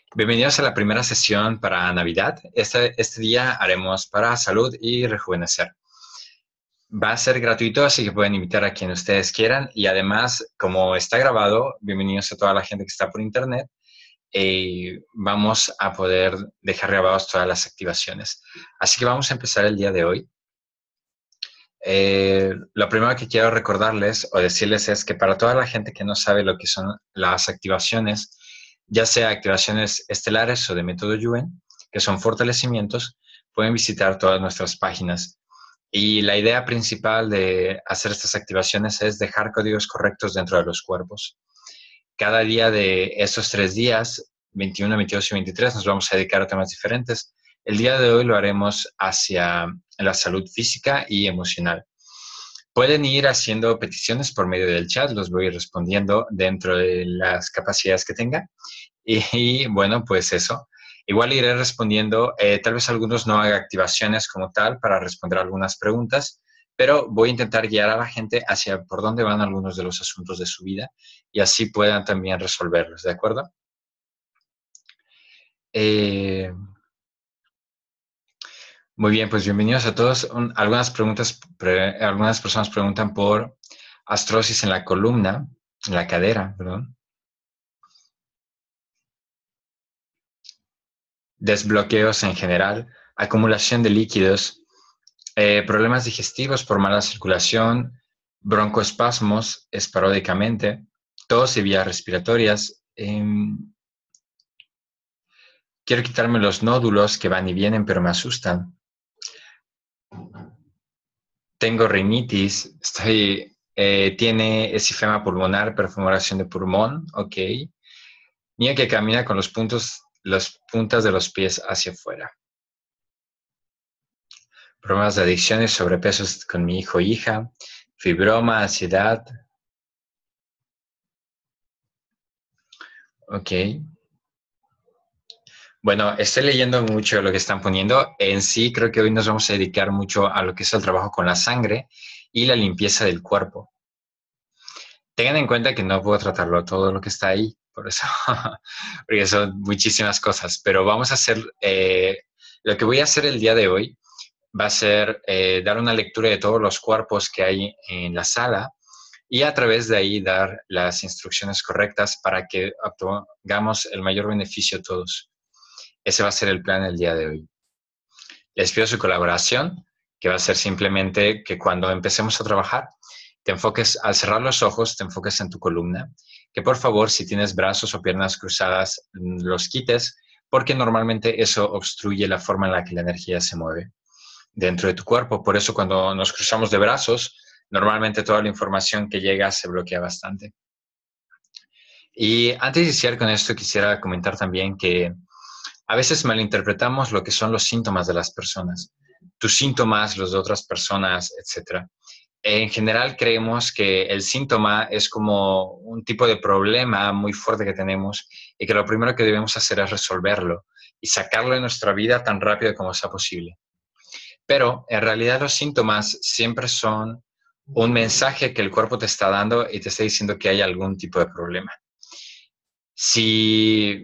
Bienvenidos a la primera sesión para Navidad. Este día haremos para salud y rejuvenecer. Va a ser gratuito, así que pueden invitar a quien ustedes quieran. Y además, como está grabado, bienvenidos a toda la gente que está por internet. Vamos a poder dejar grabados todas las activaciones. Así que vamos a empezar el día de hoy. Lo primero que quiero recordarles o decirles es que para toda la gente que no sabe lo que son las activaciones, ya sea activaciones estelares o de método Yuen, que son fortalecimientos, pueden visitar todas nuestras páginas. Y la idea principal de hacer estas activaciones es dejar códigos correctos dentro de los cuerpos. Cada día de estos 3 días, 21, 22 y 23, nos vamos a dedicar a temas diferentes. El día de hoy lo haremos hacia la salud física y emocional. Pueden ir haciendo peticiones por medio del chat, los voy respondiendo dentro de las capacidades que tenga. Bueno, pues eso. Igual iré respondiendo, tal vez algunos no haga activaciones como tal para responder algunas preguntas, pero voy a intentar guiar a la gente hacia por dónde van algunos de los asuntos de su vida y así puedan también resolverlos, ¿de acuerdo? Eh, Muy bien, pues bienvenidos a todos. Algunas personas preguntan por astrosis en la columna, en la cadera, perdón. Desbloqueos en general, acumulación de líquidos, problemas digestivos por mala circulación, broncoespasmos esporádicamente, tos y vías respiratorias. Quiero quitarme los nódulos que van y vienen, pero me asustan. Tengo rinitis, tiene esifema pulmonar, perforación de pulmón, ok. Niño que camina con las puntas de los pies hacia afuera. Problemas de adicciones, sobrepeso con mi hijo o hija, fibroma, ansiedad. Ok. Bueno, estoy leyendo mucho lo que están poniendo. En sí, creo que hoy nos vamos a dedicar mucho a lo que es el trabajo con la sangre y la limpieza del cuerpo. Tengan en cuenta que no puedo tratarlo todo lo que está ahí, por eso, porque son muchísimas cosas, pero vamos a hacer, lo que voy a hacer el día de hoy va a ser dar una lectura de todos los cuerpos que hay en la sala y a través de ahí dar las instrucciones correctas para que obtengamos el mayor beneficio todos. Ese va a ser el plan el día de hoy. Les pido su colaboración, que va a ser simplemente que cuando empecemos a trabajar, te enfoques, al cerrar los ojos, te enfoques en tu columna, que por favor, si tienes brazos o piernas cruzadas, los quites, porque normalmente eso obstruye la forma en la que la energía se mueve dentro de tu cuerpo. Por eso cuando nos cruzamos de brazos, normalmente toda la información que llega se bloquea bastante. Y antes de iniciar con esto, quisiera comentar también que a veces malinterpretamos lo que son los síntomas de las personas, tus síntomas, los de otras personas, etcétera. En general creemos que el síntoma es como un tipo de problema muy fuerte que tenemos y que lo primero que debemos hacer es resolverlo y sacarlo de nuestra vida tan rápido como sea posible. Pero en realidad los síntomas siempre son un mensaje que el cuerpo te está dando y te está diciendo que hay algún tipo de problema. Si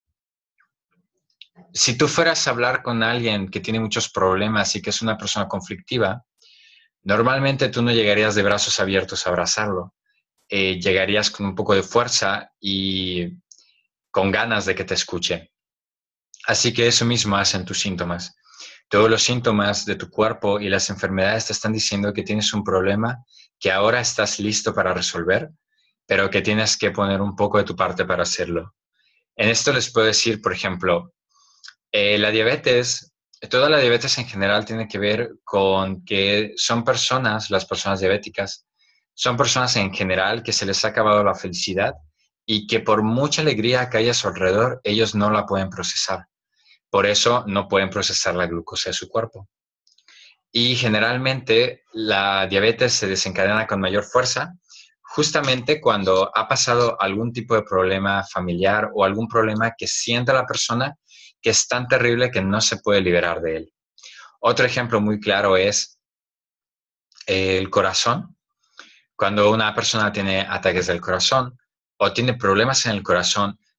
Si tú fueras a hablar con alguien que tiene muchos problemas y que es una persona conflictiva, normalmente tú no llegarías de brazos abiertos a abrazarlo. Llegarías con un poco de fuerza y con ganas de que te escuche. Así que eso mismo hacen tus síntomas. Todos los síntomas de tu cuerpo y las enfermedades te están diciendo que tienes un problema que ahora estás listo para resolver, pero que tienes que poner un poco de tu parte para hacerlo. En esto les puedo decir, por ejemplo, la diabetes, toda la diabetes en general tiene que ver con que son personas, las personas diabéticas, son personas en general que se les ha acabado la felicidad y que por mucha alegría que haya a su alrededor, ellos no la pueden procesar. Por eso no pueden procesar la glucosa de su cuerpo. Y generalmente la diabetes se desencadena con mayor fuerza justamente cuando ha pasado algún tipo de problema familiar o algún problema que sienta la persona que es tan terrible que no se puede liberar de él. Otro ejemplo muy claro es el corazón. Cuando una persona tiene ataques del corazón o tiene problemas en el corazón,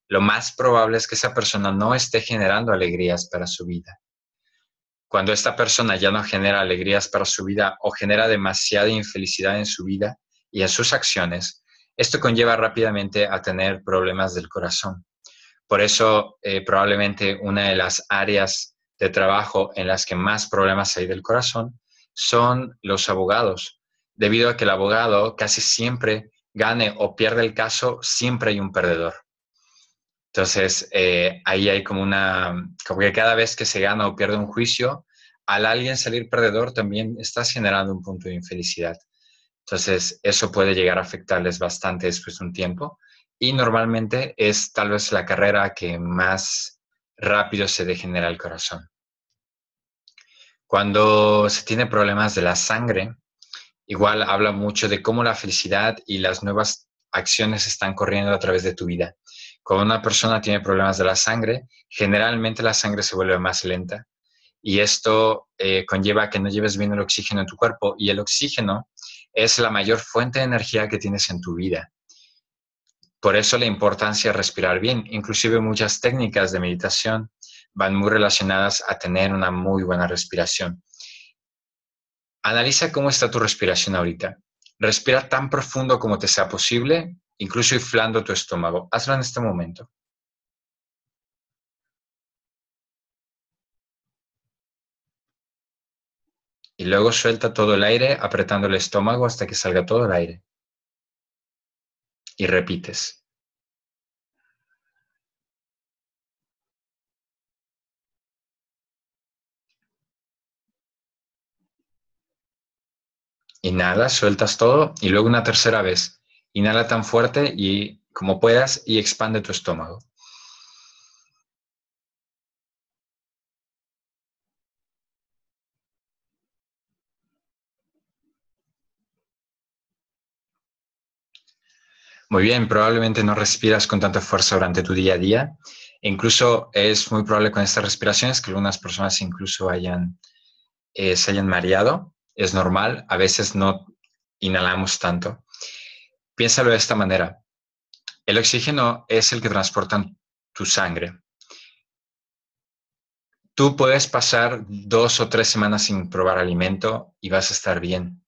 lo más probable es que esa persona no esté generando alegrías para su vida. Cuando esta persona ya no genera alegrías para su vida o genera demasiada infelicidad en su vida y en sus acciones, esto conlleva rápidamente a tener problemas del corazón. Por eso, probablemente una de las áreas de trabajo en las que más problemas hay del corazón son los abogados. Debido a que el abogado casi siempre gane o pierde el caso, siempre hay un perdedor. Entonces, ahí hay como que cada vez que se gana o pierde un juicio, al alguien salir perdedor también estás generando un punto de infelicidad. Entonces, eso puede llegar a afectarles bastante después de un tiempo. Y normalmente es tal vez la carrera que más rápido se degenera el corazón. Cuando se tiene problemas de la sangre, igual habla mucho de cómo la felicidad y las nuevas acciones están corriendo a través de tu vida. Cuando una persona tiene problemas de la sangre, generalmente la sangre se vuelve más lenta y esto conlleva que no lleves bien el oxígeno en tu cuerpo y el oxígeno es la mayor fuente de energía que tienes en tu vida. Por eso la importancia de respirar bien. Inclusive muchas técnicas de meditación van muy relacionadas a tener una muy buena respiración. Analiza cómo está tu respiración ahorita. Respira tan profundo como te sea posible, incluso inflando tu estómago. Hazlo en este momento. Y luego suelta todo el aire apretando el estómago hasta que salga todo el aire. Y repites. Inhala, sueltas todo y luego una tercera vez. Inhala tan fuerte y como puedas y expande tu estómago. Muy bien, probablemente no respiras con tanta fuerza durante tu día a día. Incluso es muy probable con estas respiraciones que algunas personas incluso se hayan mareado. Es normal, a veces no inhalamos tanto. Piénsalo de esta manera. El oxígeno es el que transporta tu sangre. Tú puedes pasar 2 o 3 semanas sin probar alimento y vas a estar bien.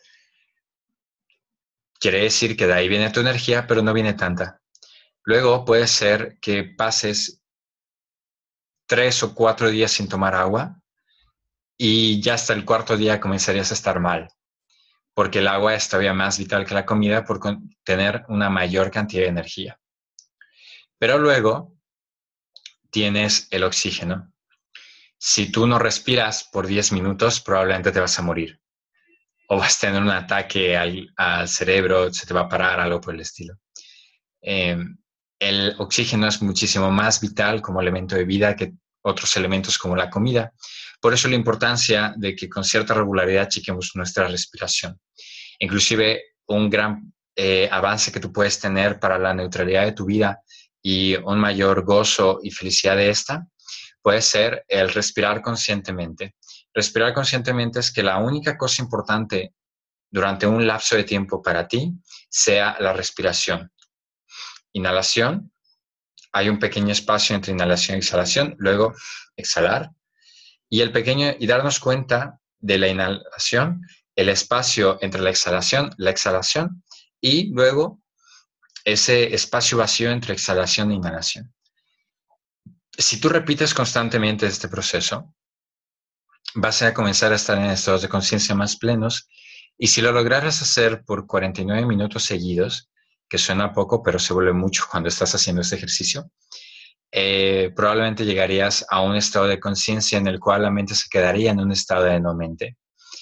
Quiere decir que de ahí viene tu energía, pero no viene tanta. Luego puede ser que pases 3 o 4 días sin tomar agua y ya hasta el cuarto día comenzarías a estar mal, porque el agua es todavía más vital que la comida por tener una mayor cantidad de energía. Pero luego tienes el oxígeno. Si tú no respiras por 10 minutos, probablemente te vas a morir. O vas a tener un ataque al cerebro, se te va a parar, algo por el estilo. Eh, el oxígeno es muchísimo más vital como elemento de vida que otros elementos como la comida. Por eso la importancia de que con cierta regularidad chequemos nuestra respiración. Inclusive un gran avance que tú puedes tener para la neutralidad de tu vida y un mayor gozo y felicidad de esta puede ser el respirar conscientemente. Respirar conscientemente es que la única cosa importante durante un lapso de tiempo para ti sea la respiración. Inhalación, hay un pequeño espacio entre inhalación y exhalación, luego exhalar y darnos cuenta de la inhalación, el espacio entre la exhalación y luego ese espacio vacío entre exhalación e inhalación. Si tú repites constantemente este proceso, vas a comenzar a estar en estados de conciencia más plenos y si lo lograras hacer por 49 minutos seguidos, que suena poco, pero se vuelve mucho cuando estás haciendo este ejercicio, probablemente llegarías a un estado de conciencia en el cual la mente se quedaría en un estado de no mente.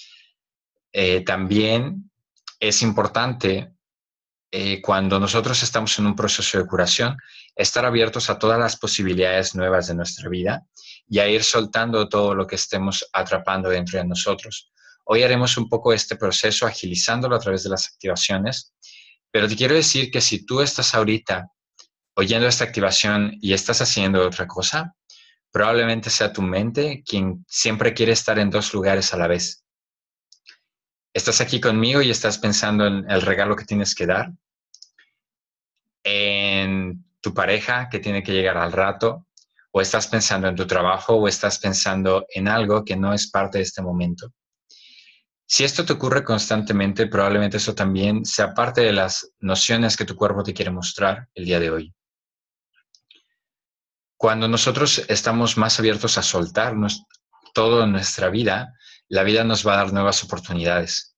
También es importante cuando nosotros estamos en un proceso de curación, estar abiertos a todas las posibilidades nuevas de nuestra vida y a ir soltando todo lo que estemos atrapando dentro de nosotros. Hoy haremos un poco este proceso agilizándolo a través de las activaciones, pero te quiero decir que si tú estás ahorita oyendo esta activación y estás haciendo otra cosa, probablemente sea tu mente quien siempre quiere estar en 2 lugares a la vez. Estás aquí conmigo y estás pensando en el regalo que tienes que dar, en tu pareja que tiene que llegar al rato, o estás pensando en tu trabajo, o estás pensando en algo que no es parte de este momento. Si esto te ocurre constantemente, probablemente eso también sea parte de las nociones que tu cuerpo te quiere mostrar el día de hoy. Cuando nosotros estamos más abiertos a soltar todo en nuestra vida, la vida nos va a dar nuevas oportunidades.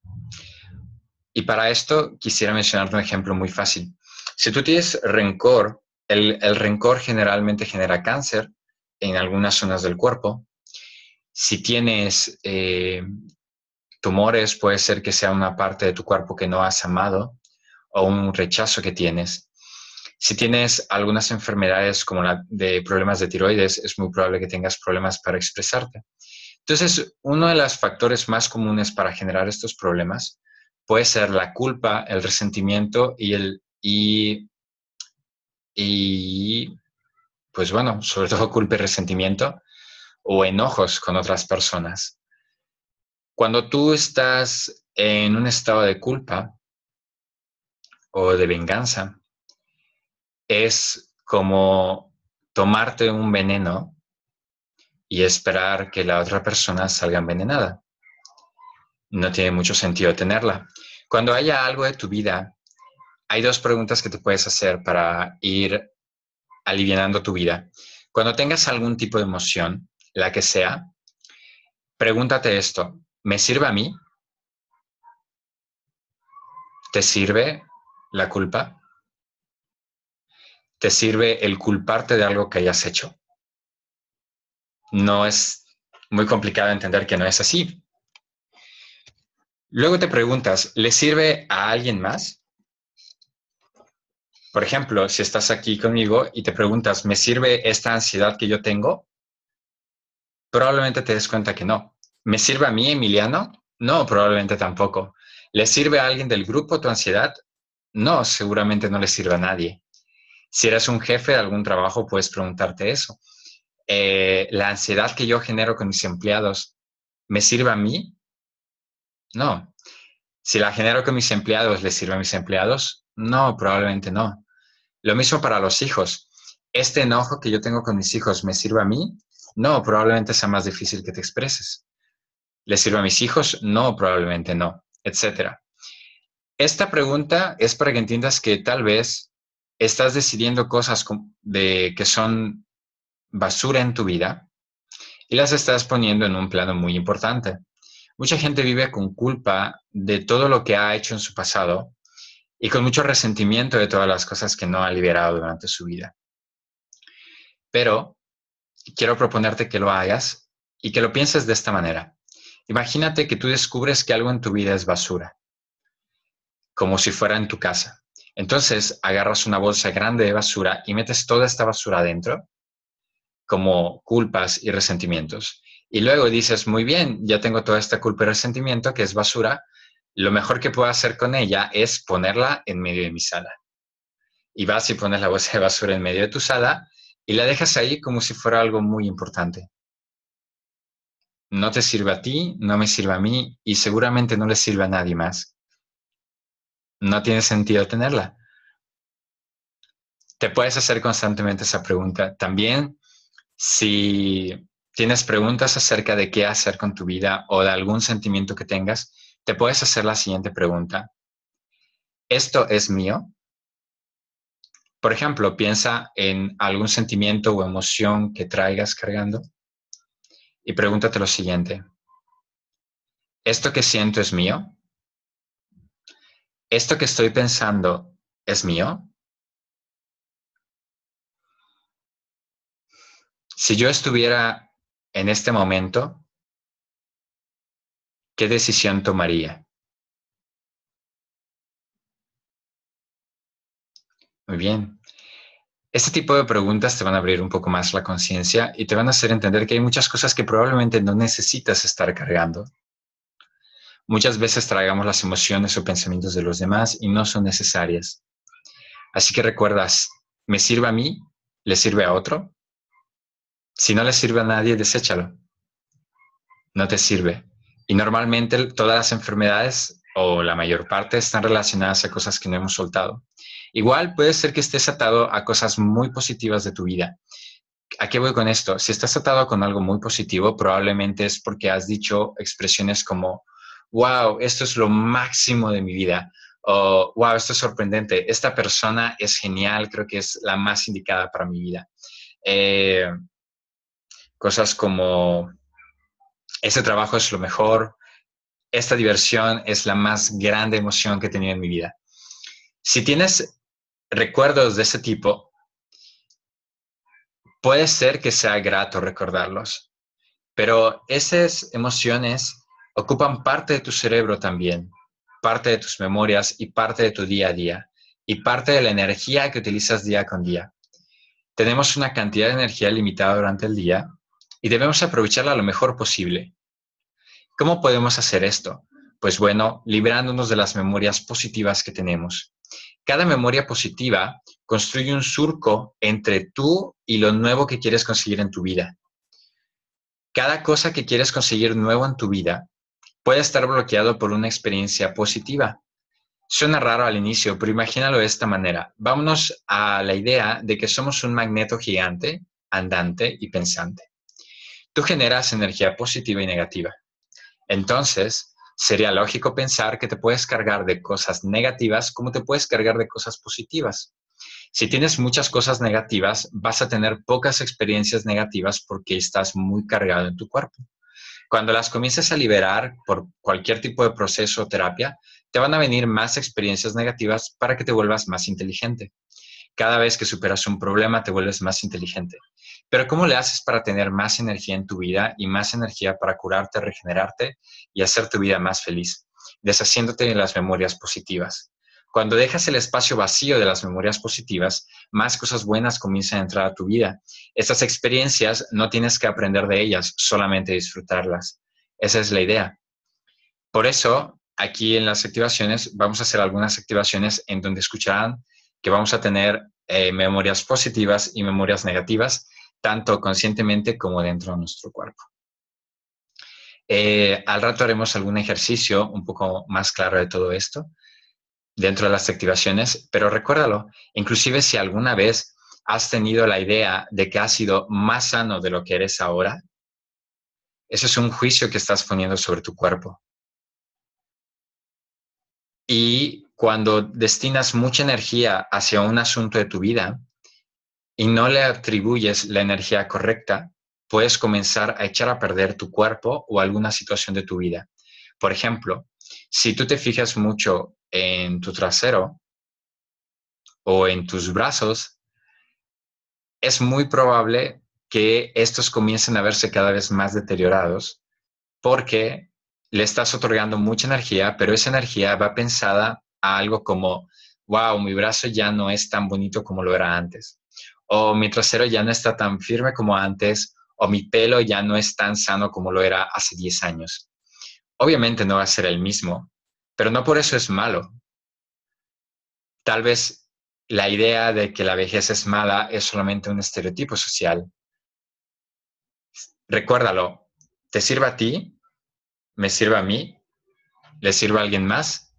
Y para esto quisiera mencionarte un ejemplo muy fácil. Si tú tienes rencor, el rencor generalmente genera cáncer en algunas zonas del cuerpo. Si tienes tumores, puede ser que sea una parte de tu cuerpo que no has amado o un rechazo que tienes. Si tienes algunas enfermedades como la de problemas de tiroides, es muy probable que tengas problemas para expresarte. Entonces, uno de los factores más comunes para generar estos problemas puede ser la culpa, el resentimiento y pues bueno, sobre todo culpa y resentimiento o enojos con otras personas. Cuando tú estás en un estado de culpa o de venganza, es como tomarte un veneno y esperar que la otra persona salga envenenada. No tiene mucho sentido tenerla. Cuando haya algo de tu vida, hay dos preguntas que te puedes hacer para ir alivianando tu vida. Cuando tengas algún tipo de emoción, la que sea, pregúntate esto: ¿me sirve a mí? ¿Te sirve la culpa? ¿Te sirve el culparte de algo que hayas hecho? No es muy complicado entender que no es así. Luego te preguntas, ¿le sirve a alguien más? Por ejemplo, si estás aquí conmigo y te preguntas, ¿me sirve esta ansiedad que yo tengo? Probablemente te des cuenta que no. ¿Me sirve a mí, Emiliano? No, probablemente tampoco. ¿Le sirve a alguien del grupo tu ansiedad? No, seguramente no le sirve a nadie. Si eres un jefe de algún trabajo, puedes preguntarte eso. ¿La ansiedad que yo genero con mis empleados me sirve a mí? No. Si la genero con mis empleados, ¿les sirve a mis empleados? No, probablemente no. Lo mismo para los hijos. ¿Este enojo que yo tengo con mis hijos me sirve a mí? No, probablemente sea más difícil que te expreses. ¿Le sirve a mis hijos? No, probablemente no, etcétera. Esta pregunta es para que entiendas que tal vez estás decidiendo cosas que son basura en tu vida y las estás poniendo en un plano muy importante. Mucha gente vive con culpa de todo lo que ha hecho en su pasado y con mucho resentimiento de todas las cosas que no ha liberado durante su vida. Pero quiero proponerte que lo hagas y que lo pienses de esta manera. Imagínate que tú descubres que algo en tu vida es basura, como si fuera en tu casa. Entonces agarras una bolsa grande de basura y metes toda esta basura adentro, como culpas y resentimientos. Y luego dices, muy bien, ya tengo toda esta culpa y resentimiento que es basura. Lo mejor que puedo hacer con ella es ponerla en medio de mi sala. Y vas y pones la bolsa de basura en medio de tu sala y la dejas ahí como si fuera algo muy importante. No te sirve a ti, no me sirve a mí y seguramente no le sirve a nadie más. No tiene sentido tenerla. Te puedes hacer constantemente esa pregunta. También, si tienes preguntas acerca de qué hacer con tu vida o de algún sentimiento que tengas, te puedes hacer la siguiente pregunta. ¿Esto es mío? Por ejemplo, piensa en algún sentimiento o emoción que traigas cargando y pregúntate lo siguiente. ¿Esto que siento es mío? ¿Esto que estoy pensando es mío? Si yo estuviera en este momento, ¿qué decisión tomaría? Muy bien. Este tipo de preguntas te van a abrir un poco más la conciencia y te van a hacer entender que hay muchas cosas que probablemente no necesitas estar cargando. Muchas veces tragamos las emociones o pensamientos de los demás y no son necesarias. Así que recuerdas, ¿me sirve a mí? ¿Le sirve a otro? Si no le sirve a nadie, deséchalo. No te sirve. Y normalmente todas las enfermedades o la mayor parte están relacionadas a cosas que no hemos soltado. Igual puede ser que estés atado a cosas muy positivas de tu vida. ¿A qué voy con esto? Si estás atado con algo muy positivo, probablemente es porque has dicho expresiones como, wow, esto es lo máximo de mi vida. O, wow, esto es sorprendente. Esta persona es genial, creo que es la más indicada para mi vida. Eh, Cosas como, este trabajo es lo mejor, esta diversión es la más grande emoción que he tenido en mi vida. Si tienes recuerdos de ese tipo, puede ser que sea grato recordarlos, pero esas emociones ocupan parte de tu cerebro también, parte de tus memorias y parte de tu día a día, y parte de la energía que utilizas día con día. Tenemos una cantidad de energía limitada durante el día y debemos aprovecharla lo mejor posible. ¿Cómo podemos hacer esto? Pues bueno, librándonos de las memorias positivas que tenemos. Cada memoria positiva construye un surco entre tú y lo nuevo que quieres conseguir en tu vida. Cada cosa que quieres conseguir nuevo en tu vida puede estar bloqueado por una experiencia positiva. Suena raro al inicio, pero imagínalo de esta manera. Vámonos a la idea de que somos un magneto gigante, andante y pensante. Tú generas energía positiva y negativa. Entonces, sería lógico pensar que te puedes cargar de cosas negativas como te puedes cargar de cosas positivas. Si tienes muchas cosas negativas, vas a tener pocas experiencias negativas porque estás muy cargado en tu cuerpo. Cuando las comiences a liberar por cualquier tipo de proceso o terapia, te van a venir más experiencias negativas para que te vuelvas más inteligente. Cada vez que superas un problema, te vuelves más inteligente. Pero ¿cómo le haces para tener más energía en tu vida y más energía para curarte, regenerarte y hacer tu vida más feliz? Deshaciéndote de las memorias positivas. Cuando dejas el espacio vacío de las memorias positivas, más cosas buenas comienzan a entrar a tu vida. Estas experiencias no tienes que aprender de ellas, solamente disfrutarlas. Esa es la idea. Por eso, aquí en las activaciones, vamos a hacer algunas activaciones en donde escucharán que vamos a tener memorias positivas y memorias negativas, tanto conscientemente como dentro de nuestro cuerpo. Al rato haremos algún ejercicio un poco más claro de todo esto dentro de las activaciones, pero recuérdalo, inclusive si alguna vez has tenido la idea de que has sido más sano de lo que eres ahora, eso es un juicio que estás poniendo sobre tu cuerpo. Y cuando destinas mucha energía hacia un asunto de tu vida y no le atribuyes la energía correcta, puedes comenzar a echar a perder tu cuerpo o alguna situación de tu vida. Por ejemplo, si tú te fijas mucho en tu trasero o en tus brazos, es muy probable que estos comiencen a verse cada vez más deteriorados porque le estás otorgando mucha energía, pero esa energía va pensada a algo como, wow, mi brazo ya no es tan bonito como lo era antes, o mi trasero ya no está tan firme como antes, o mi pelo ya no es tan sano como lo era hace 10 años. Obviamente no va a ser el mismo, pero no por eso es malo. Tal vez la idea de que la vejez es mala es solamente un estereotipo social. Recuérdalo, te sirve a ti, me sirve a mí, le sirve a alguien más.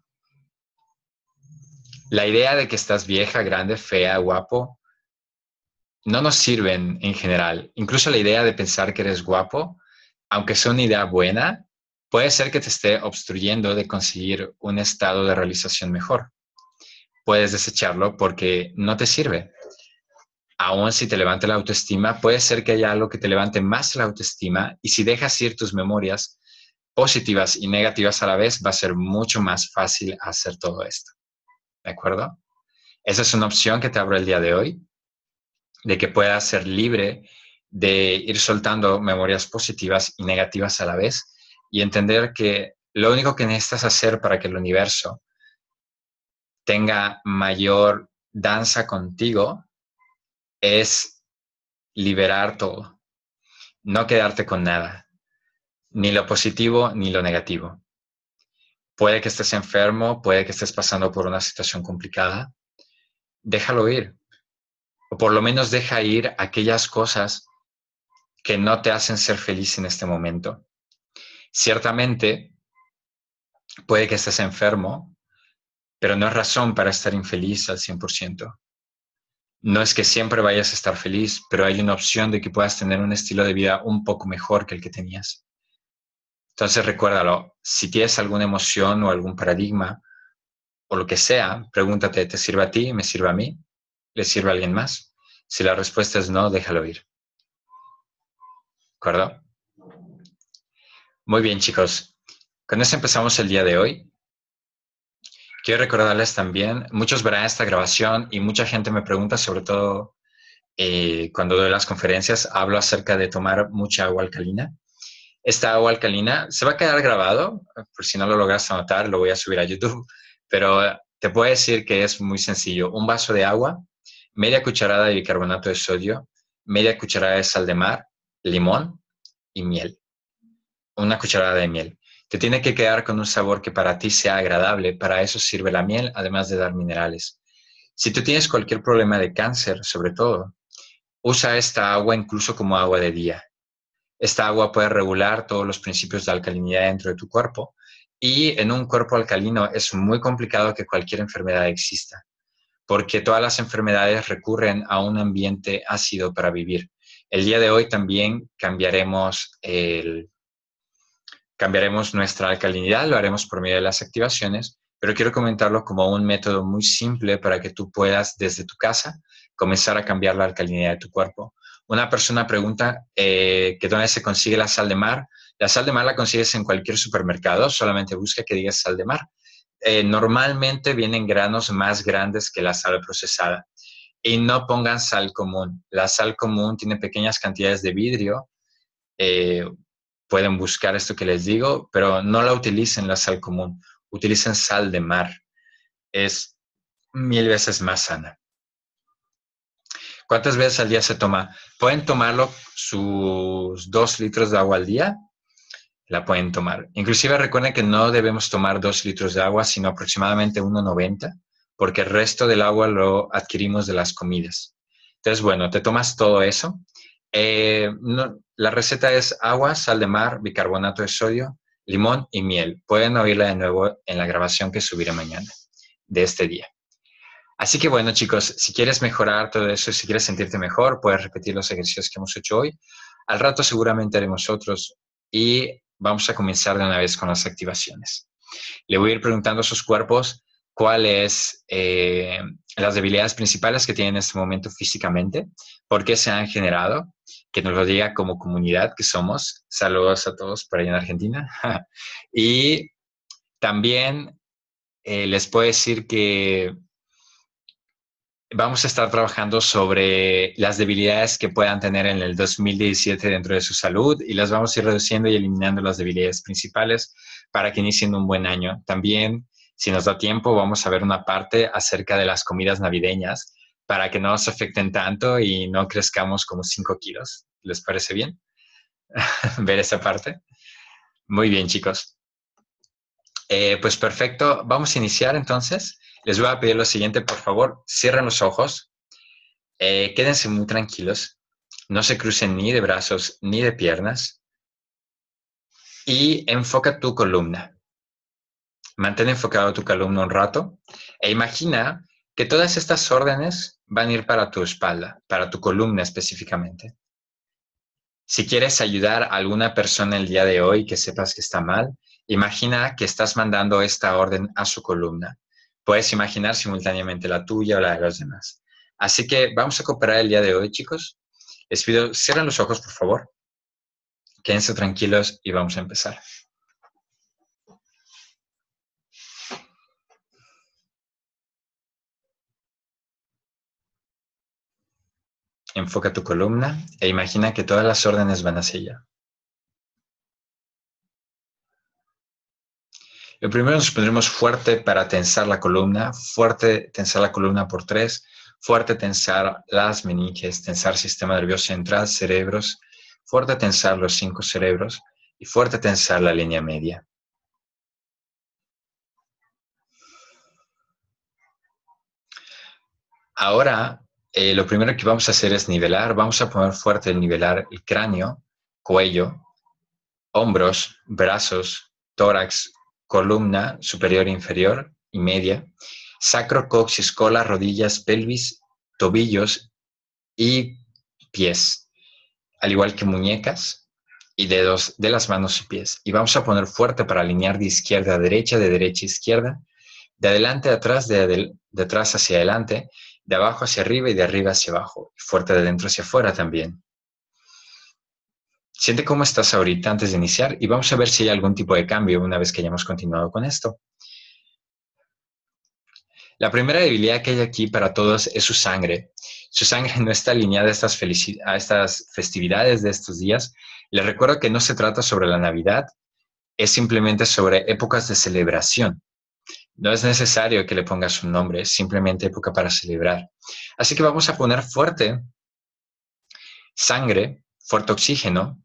La idea de que estás vieja, grande, fea, guapo, no nos sirven en general. Incluso la idea de pensar que eres guapo, aunque sea una idea buena, puede ser que te esté obstruyendo de conseguir un estado de realización mejor. Puedes desecharlo porque no te sirve. Aún si te levanta la autoestima, puede ser que haya algo que te levante más la autoestima y si dejas ir tus memorias positivas y negativas a la vez, va a ser mucho más fácil hacer todo esto. ¿De acuerdo? Esa es una opción que te abro el día de hoy, de que puedas ser libre de ir soltando memorias positivas y negativas a la vez y entender que lo único que necesitas hacer para que el universo tenga mayor danza contigo es liberar todo, no quedarte con nada, ni lo positivo ni lo negativo. Puede que estés enfermo, puede que estés pasando por una situación complicada, déjalo ir, o por lo menos deja ir aquellas cosas que no te hacen ser feliz en este momento. Ciertamente, puede que estés enfermo, pero no es razón para estar infeliz al 100%. No es que siempre vayas a estar feliz, pero hay una opción de que puedas tener un estilo de vida un poco mejor que el que tenías. Entonces recuérdalo, si tienes alguna emoción o algún paradigma o lo que sea, pregúntate, ¿te sirve a ti? ¿Me sirve a mí? ¿Le sirve a alguien más? Si la respuesta es no, déjalo ir. ¿De acuerdo? Muy bien, chicos. Con eso empezamos el día de hoy. Quiero recordarles también, muchos verán esta grabación y mucha gente me pregunta, sobre todo cuando doy las conferencias, hablo acerca de tomar mucha agua alcalina. Esta agua alcalina se va a quedar grabado, por si no lo logras anotar, lo voy a subir a YouTube, pero te puedo decir que es muy sencillo. Un vaso de agua, media cucharada de bicarbonato de sodio, media cucharada de sal de mar, limón y miel. Una cucharada de miel. Te tiene que quedar con un sabor que para ti sea agradable. Para eso sirve la miel, además de dar minerales. Si tú tienes cualquier problema de cáncer, sobre todo, usa esta agua incluso como agua de día. Esta agua puede regular todos los principios de alcalinidad dentro de tu cuerpo y en un cuerpo alcalino es muy complicado que cualquier enfermedad exista, porque todas las enfermedades recurren a un ambiente ácido para vivir. El día de hoy también cambiaremos nuestra alcalinidad, lo haremos por medio de las activaciones, pero quiero comentarlo como un método muy simple para que tú puedas desde tu casa comenzar a cambiar la alcalinidad de tu cuerpo. Una persona pregunta que dónde se consigue la sal de mar. La sal de mar la consigues en cualquier supermercado, solamente busca que digas sal de mar. Normalmente vienen granos más grandes que la sal procesada. Y no pongan sal común. La sal común tiene pequeñas cantidades de vidrio. Eh, Pueden buscar esto que les digo, pero no la utilicen la sal común. Utilicen sal de mar. Es 1000 veces más sana. ¿Cuántas veces al día se toma? Pueden tomarlo sus 2 litros de agua al día. La pueden tomar. Inclusive recuerden que no debemos tomar 2 litros de agua, sino aproximadamente 1,90, porque el resto del agua lo adquirimos de las comidas. Entonces, bueno, te tomas todo eso. La receta es agua, sal de mar, bicarbonato de sodio, limón y miel. Pueden oírla de nuevo en la grabación que subiré mañana de este día. Así que bueno, chicos, si quieres mejorar todo eso, si quieres sentirte mejor, puedes repetir los ejercicios que hemos hecho hoy. Al rato seguramente haremos otros y vamos a comenzar de una vez con las activaciones. Le voy a ir preguntando a sus cuerpos cuáles las debilidades principales que tienen en este momento físicamente, por qué se han generado, que nos lo diga como comunidad que somos. Saludos a todos por allá en Argentina. Y también les puedo decir que vamos a estar trabajando sobre las debilidades que puedan tener en el 2017 dentro de su salud y las vamos a ir reduciendo y eliminando las debilidades principales para que inicien un buen año. También, si nos da tiempo, vamos a ver una parte acerca de las comidas navideñas para que no nos afecten tanto y no crezcamos como 5 kilos. ¿Les parece bien ver esa parte? Muy bien, chicos. Pues perfecto. Vamos a iniciar entonces. Les voy a pedir lo siguiente, por favor, cierren los ojos. Quédense muy tranquilos, no se crucen ni de brazos ni de piernas y enfoca tu columna. Mantén enfocado tu columna un rato e imagina que todas estas órdenes van a ir para tu espalda, para tu columna específicamente. Si quieres ayudar a alguna persona el día de hoy que sepas que está mal, imagina que estás mandando esta orden a su columna. Puedes imaginar simultáneamente la tuya o la de los demás. Así que vamos a cooperar el día de hoy, chicos. Les pido, cierren los ojos, por favor. Quédense tranquilos y vamos a empezar. Enfoca tu columna e imagina que todas las órdenes van hacia allá. Lo primero nos pondremos fuerte para tensar la columna, fuerte tensar la columna por 3, fuerte tensar las meninges, tensar sistema nervioso central, cerebros, fuerte tensar los 5 cerebros y fuerte tensar la línea media. Ahora, lo primero que vamos a hacer es nivelar. Vamos a poner fuerte el nivelar el cráneo, cuello, hombros, brazos, tórax, columna superior e inferior y media, sacro, coxis, cola, rodillas, pelvis, tobillos y pies, al igual que muñecas y dedos de las manos y pies. Y vamos a poner fuerte para alinear de izquierda a derecha, de derecha a izquierda, de adelante a atrás, de atrás hacia adelante, de abajo hacia arriba y de arriba hacia abajo. Y fuerte de dentro hacia afuera también. Siente cómo estás ahorita antes de iniciar y vamos a ver si hay algún tipo de cambio una vez que hayamos continuado con esto. La primera debilidad que hay aquí para todos es su sangre. Su sangre no está alineada a estas festividades de estos días. Les recuerdo que no se trata sobre la Navidad, es simplemente sobre épocas de celebración. No es necesario que le pongas un nombre, es simplemente época para celebrar. Así que vamos a poner fuerte sangre, fuerte oxígeno,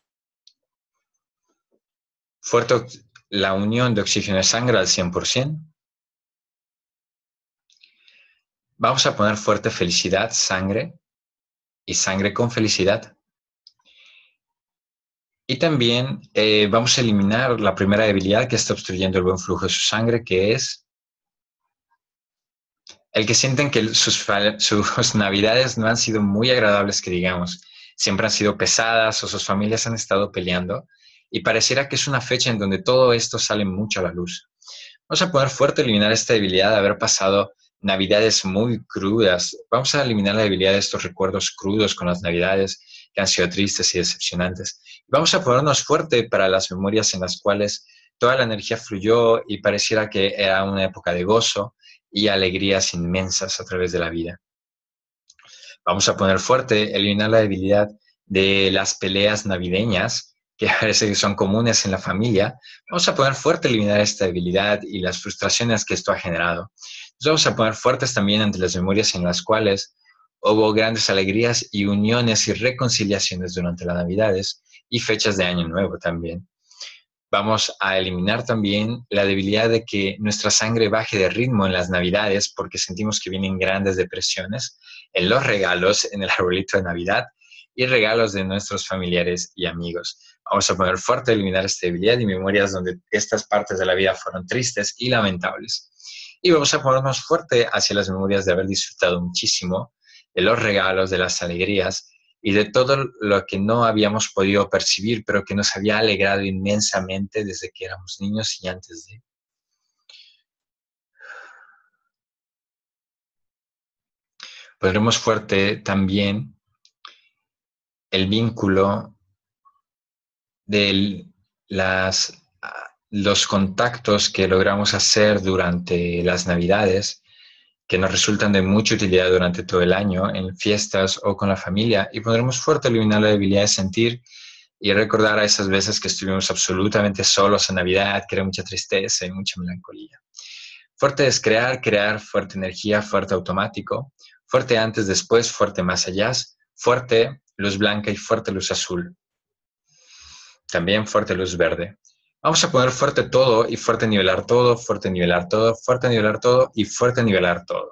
fuerte la unión de oxígeno y sangre al 100%. Vamos a poner fuerte felicidad, sangre y sangre con felicidad. Y también vamos a eliminar la primera debilidad que está obstruyendo el buen flujo de su sangre, que es el que sienten que sus navidades no han sido muy agradables, que digamos, siempre han sido pesadas o sus familias han estado peleando y pareciera que es una fecha en donde todo esto sale mucho a la luz. Vamos a poner fuerte eliminar esta debilidad de haber pasado navidades muy crudas. Vamos a eliminar la debilidad de estos recuerdos crudos con las navidades que han sido tristes y decepcionantes. Vamos a ponernos fuerte para las memorias en las cuales toda la energía fluyó y pareciera que era una época de gozo y alegrías inmensas a través de la vida. Vamos a poner fuerte, eliminar la debilidad de las peleas navideñas, que parece que son comunes en la familia. Vamos a poner fuerte, eliminar esta debilidad y las frustraciones que esto ha generado. Entonces vamos a poner fuertes también ante las memorias en las cuales hubo grandes alegrías y uniones y reconciliaciones durante las Navidades y fechas de Año Nuevo también. Vamos a eliminar también la debilidad de que nuestra sangre baje de ritmo en las Navidades porque sentimos que vienen grandes depresiones en los regalos, en el arbolito de Navidad y regalos de nuestros familiares y amigos. Vamos a poner fuerte eliminar esta debilidad y memorias donde estas partes de la vida fueron tristes y lamentables. Y vamos a ponernos fuerte hacia las memorias de haber disfrutado muchísimo de los regalos, de las alegrías y de todo lo que no habíamos podido percibir, pero que nos había alegrado inmensamente desde que éramos niños y antes de. Pondremos fuerte también el vínculo de los contactos que logramos hacer durante las Navidades, que nos resultan de mucha utilidad durante todo el año, en fiestas o con la familia, y pondremos fuerte eliminar la debilidad de sentir y recordar a esas veces que estuvimos absolutamente solos en Navidad, que era mucha tristeza y mucha melancolía. Fuerte es crear, crear, fuerte energía, fuerte automático, fuerte antes, después, fuerte más allá, fuerte luz blanca y fuerte luz azul. También fuerte luz verde. Vamos a poner fuerte todo y fuerte nivelar todo, fuerte nivelar todo, fuerte nivelar todo y fuerte nivelar todo.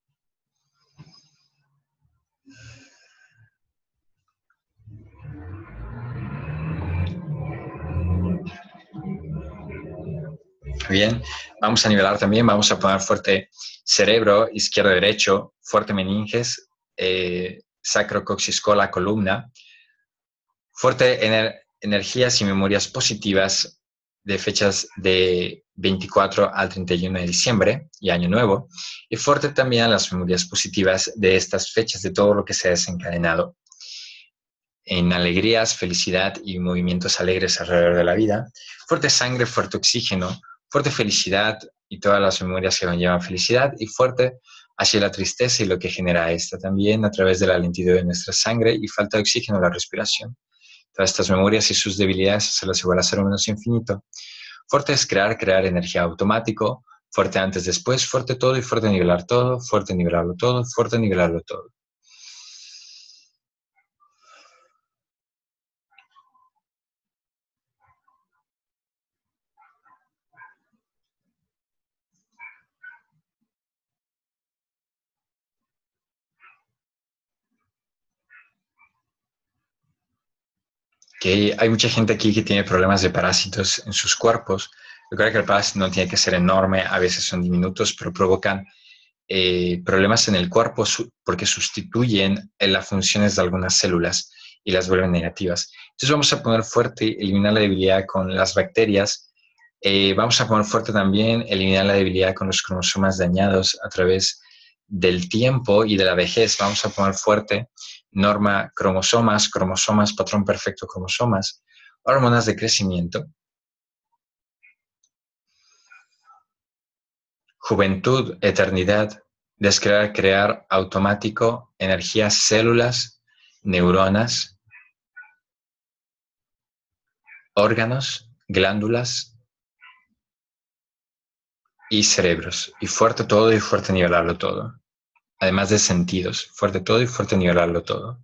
Bien, vamos a nivelar también, vamos a poner fuerte cerebro, izquierdo, derecho, fuerte meninges, sacro, coxis, cola, columna, fuerte energías y memorias positivas de fechas de 24 al 31 de diciembre y Año Nuevo, y fuerte también las memorias positivas de estas fechas, de todo lo que se ha desencadenado en alegrías, felicidad y movimientos alegres alrededor de la vida, fuerte sangre, fuerte oxígeno, fuerte felicidad y todas las memorias que conllevan felicidad, y fuerte hacia la tristeza y lo que genera esta también a través de la lentitud de nuestra sangre y falta de oxígeno en la respiración. Todas estas memorias y sus debilidades se las igual a cero menos infinito. Fuerte es crear, crear energía automático, fuerte antes, después, fuerte todo y fuerte nivelar todo, fuerte nivelarlo todo, fuerte nivelarlo todo. Que hay mucha gente aquí que tiene problemas de parásitos en sus cuerpos, Recuerda que el paz no tiene que ser enorme, a veces son diminutos, pero provocan problemas en el cuerpo porque sustituyen las funciones de algunas células y las vuelven negativas. Entonces vamos a poner fuerte, eliminar la debilidad con las bacterias. Vamos a poner fuerte también, eliminar la debilidad con los cromosomas dañados a través del tiempo y de la vejez. Vamos a poner fuerte norma cromosomas, patrón perfecto cromosomas, hormonas de crecimiento, juventud, eternidad, descrear, crear, automático, energía, células, neuronas, órganos, glándulas y cerebros. Y fuerte todo y fuerte nivelarlo todo. Además de sentidos, fuerte todo y fuerte nivelarlo todo.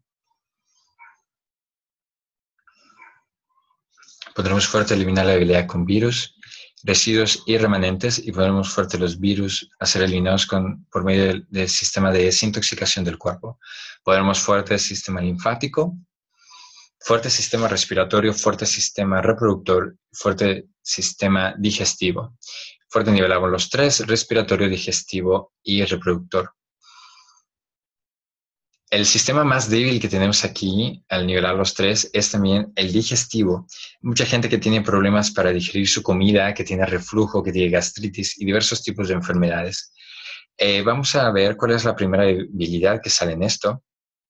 Pondremos fuerte eliminar la debilidad con virus, residuos y remanentes, y pondremos fuerte los virus a ser eliminados por medio del sistema de desintoxicación del cuerpo. Pondremos fuerte el sistema linfático, fuerte sistema respiratorio, fuerte sistema reproductor, fuerte sistema digestivo. Fuerte nivelamos los tres: respiratorio, digestivo y reproductor. El sistema más débil que tenemos aquí, al nivelar los tres, es también el digestivo. Mucha gente que tiene problemas para digerir su comida, que tiene reflujo, que tiene gastritis y diversos tipos de enfermedades. Vamos a ver cuál es la primera debilidad que sale en esto.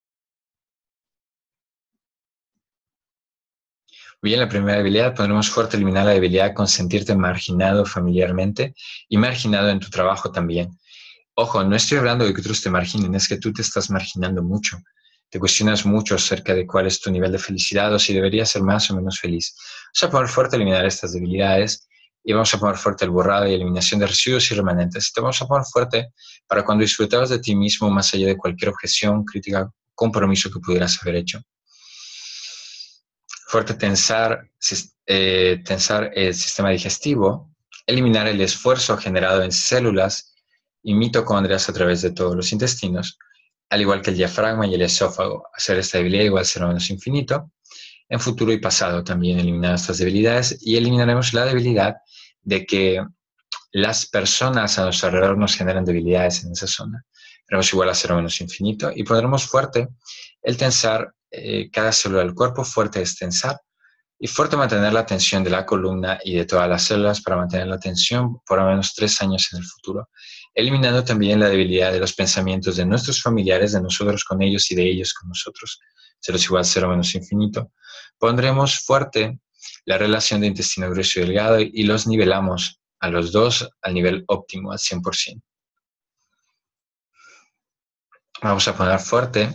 Bien, la primera debilidad, pondremos fuerte eliminar la debilidad con sentirte marginado familiarmente y marginado en tu trabajo también. Ojo, no estoy hablando de que otros te marginen, es que tú te estás marginando mucho. Te cuestionas mucho acerca de cuál es tu nivel de felicidad o si deberías ser más o menos feliz. Vamos a poner fuerte eliminar estas debilidades y vamos a poner fuerte el borrado y eliminación de residuos y remanentes. Te vamos a poner fuerte para cuando disfrutabas de ti mismo más allá de cualquier objeción, crítica, compromiso que pudieras haber hecho. Fuerte tensar el sistema digestivo, eliminar el esfuerzo generado en células y mitocondrias a través de todos los intestinos, al igual que el diafragma y el esófago. Hacer esta debilidad igual a 0 menos infinito. En futuro y pasado también eliminar estas debilidades y eliminaremos la debilidad de que las personas a nuestro alrededor nos generan debilidades en esa zona. Haremos igual a 0 menos infinito y pondremos fuerte el tensar cada célula del cuerpo, fuerte es tensar, y fuerte mantener la tensión de la columna y de todas las células para mantener la tensión por al menos 3 años en el futuro, eliminando también la debilidad de los pensamientos de nuestros familiares, de nosotros con ellos y de ellos con nosotros. 0 es igual a 0 menos infinito. Pondremos fuerte la relación de intestino grueso y delgado y los nivelamos a los dos al nivel óptimo, al 100%. Vamos a poner fuerte.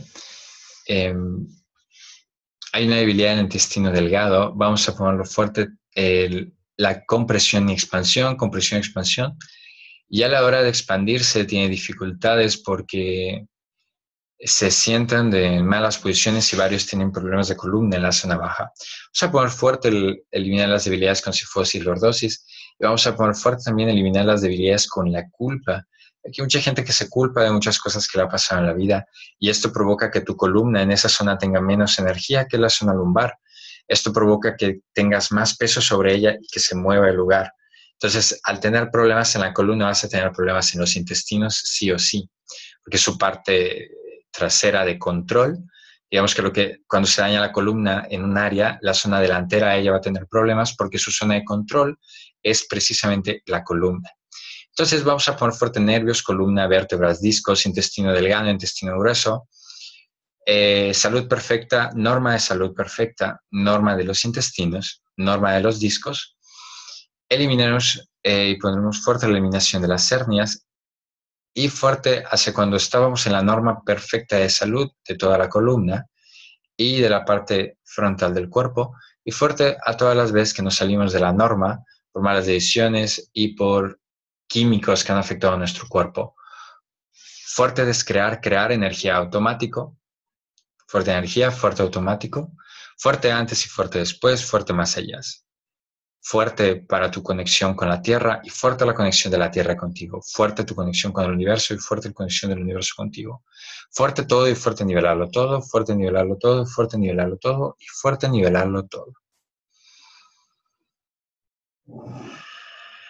Hay una debilidad en el intestino delgado. Vamos a ponerlo fuerte. La compresión y expansión, compresión y expansión. Y a la hora de expandirse tiene dificultades porque se sientan de malas posiciones y varios tienen problemas de columna en la zona baja. Vamos a poner fuerte eliminar las debilidades con cifosis y lordosis. Y vamos a poner fuerte también eliminar las debilidades con la culpa. Aquí hay mucha gente que se culpa de muchas cosas que le ha pasado en la vida y esto provoca que tu columna en esa zona tenga menos energía que la zona lumbar. Esto provoca que tengas más peso sobre ella y que se mueva el lugar. Entonces, al tener problemas en la columna vas a tener problemas en los intestinos sí o sí, porque su parte trasera de control, digamos que cuando se daña la columna en un área, la zona delantera ella va a tener problemas porque su zona de control es precisamente la columna. Entonces vamos a poner fuerte nervios, columna, vértebras, discos, intestino delgado, intestino grueso. Salud perfecta, norma de salud perfecta, norma de los intestinos, norma de los discos. Eliminaremos y pondremos fuerte la eliminación de las hernias y fuerte hacia cuando estábamos en la norma perfecta de salud de toda la columna y de la parte frontal del cuerpo, y fuerte a todas las veces que nos salimos de la norma por malas decisiones y por químicos que han afectado a nuestro cuerpo. Fuerte descrear, crear energía automático, fuerte energía, fuerte automático, fuerte antes y fuerte después, fuerte más allá. Fuerte para tu conexión con la Tierra y fuerte la conexión de la Tierra contigo. Fuerte tu conexión con el universo y fuerte la conexión del universo contigo. Fuerte todo y fuerte nivelarlo todo, fuerte nivelarlo todo, fuerte nivelarlo todo y fuerte nivelarlo todo.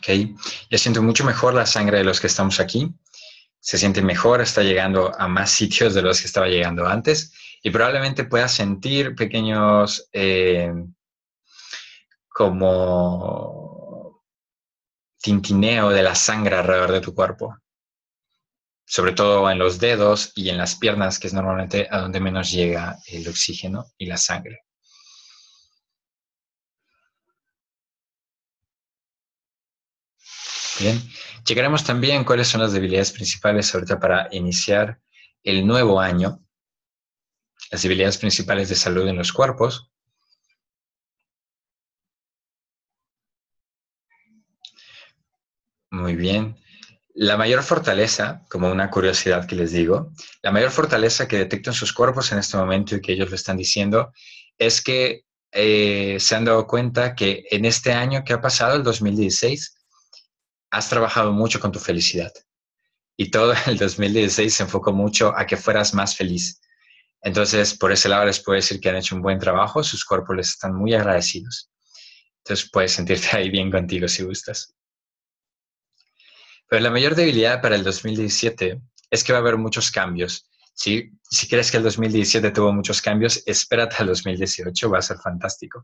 ¿ok? Ya siento mucho mejor la sangre de los que estamos aquí. Se siente mejor, está llegando a más sitios de los que estaba llegando antes y probablemente puedas sentir pequeños como tintineo de la sangre alrededor de tu cuerpo, sobre todo en los dedos y en las piernas, que es normalmente a donde menos llega el oxígeno y la sangre. Bien, llegaremos también cuáles son las debilidades principales ahorita para iniciar el nuevo año, las debilidades principales de salud en los cuerpos. Muy bien. La mayor fortaleza, como una curiosidad que les digo, la mayor fortaleza que detecto en sus cuerpos en este momento y que ellos lo están diciendo, es que se han dado cuenta que en este año que ha pasado, el 2016, has trabajado mucho con tu felicidad. Y todo el 2016 se enfocó mucho a que fueras más feliz. Entonces, por ese lado les puedo decir que han hecho un buen trabajo, sus cuerpos les están muy agradecidos. Entonces puedes sentirte ahí bien contigo si gustas. Pero la mayor debilidad para el 2017 es que va a haber muchos cambios. ¿Sí? Si crees que el 2017 tuvo muchos cambios, espérate al 2018, va a ser fantástico.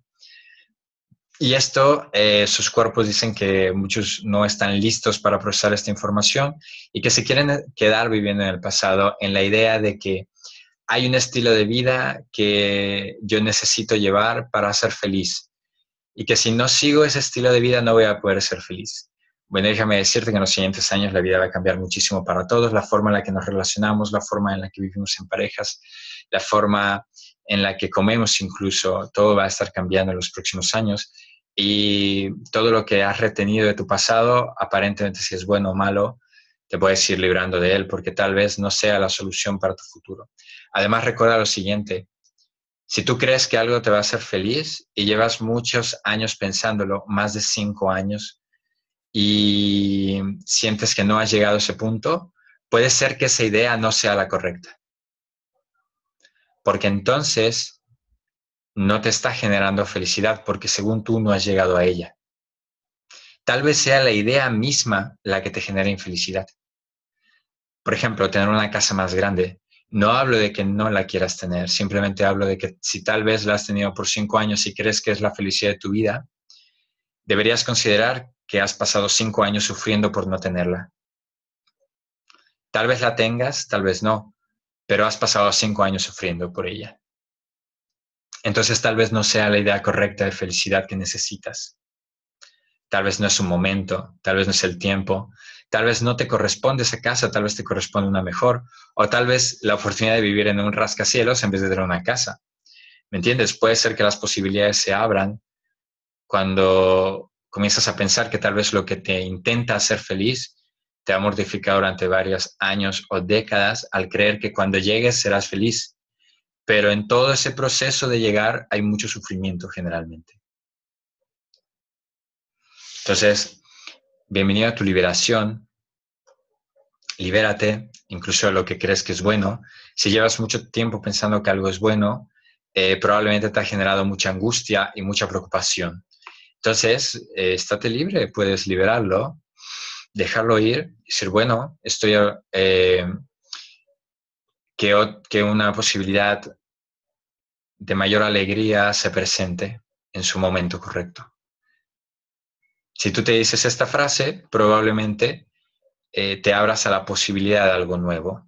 Y esto, sus cuerpos dicen que muchos no están listos para procesar esta información y que se quieren quedar viviendo en el pasado en la idea de que hay un estilo de vida que yo necesito llevar para ser feliz y que si no sigo ese estilo de vida no voy a poder ser feliz. Bueno, déjame decirte que en los siguientes años la vida va a cambiar muchísimo para todos, la forma en la que nos relacionamos, la forma en la que vivimos en parejas, la forma en la que comemos incluso, todo va a estar cambiando en los próximos años y todo lo que has retenido de tu pasado, aparentemente si es bueno o malo, te puedes ir librando de él porque tal vez no sea la solución para tu futuro. Además, recuerda lo siguiente, si tú crees que algo te va a hacer feliz y llevas muchos años pensándolo, más de 5 años, y sientes que no has llegado a ese punto, puede ser que esa idea no sea la correcta. Porque entonces no te está generando felicidad porque según tú no has llegado a ella. Tal vez sea la idea misma la que te genera infelicidad. Por ejemplo, tener una casa más grande. No hablo de que no la quieras tener, simplemente hablo de que si tal vez la has tenido por 5 años y crees que es la felicidad de tu vida, deberías considerar que has pasado 5 años sufriendo por no tenerla. Tal vez la tengas, tal vez no, pero has pasado 5 años sufriendo por ella. Entonces tal vez no sea la idea correcta de felicidad que necesitas. Tal vez no es un momento, tal vez no es el tiempo, tal vez no te corresponde esa casa, tal vez te corresponde una mejor, o tal vez la oportunidad de vivir en un rascacielos en vez de tener una casa. ¿Me entiendes? Puede ser que las posibilidades se abran cuando comienzas a pensar que tal vez lo que te intenta hacer feliz te ha mortificado durante varios años o décadas al creer que cuando llegues serás feliz. Pero en todo ese proceso de llegar hay mucho sufrimiento generalmente. Entonces, bienvenido a tu liberación, libérate, incluso de lo que crees que es bueno. Si llevas mucho tiempo pensando que algo es bueno, probablemente te ha generado mucha angustia y mucha preocupación. Entonces, estate libre, puedes liberarlo, dejarlo ir y decir, bueno, estoy, que una posibilidad de mayor alegría se presente en su momento correcto. Si tú te dices esta frase, probablemente te abras a la posibilidad de algo nuevo.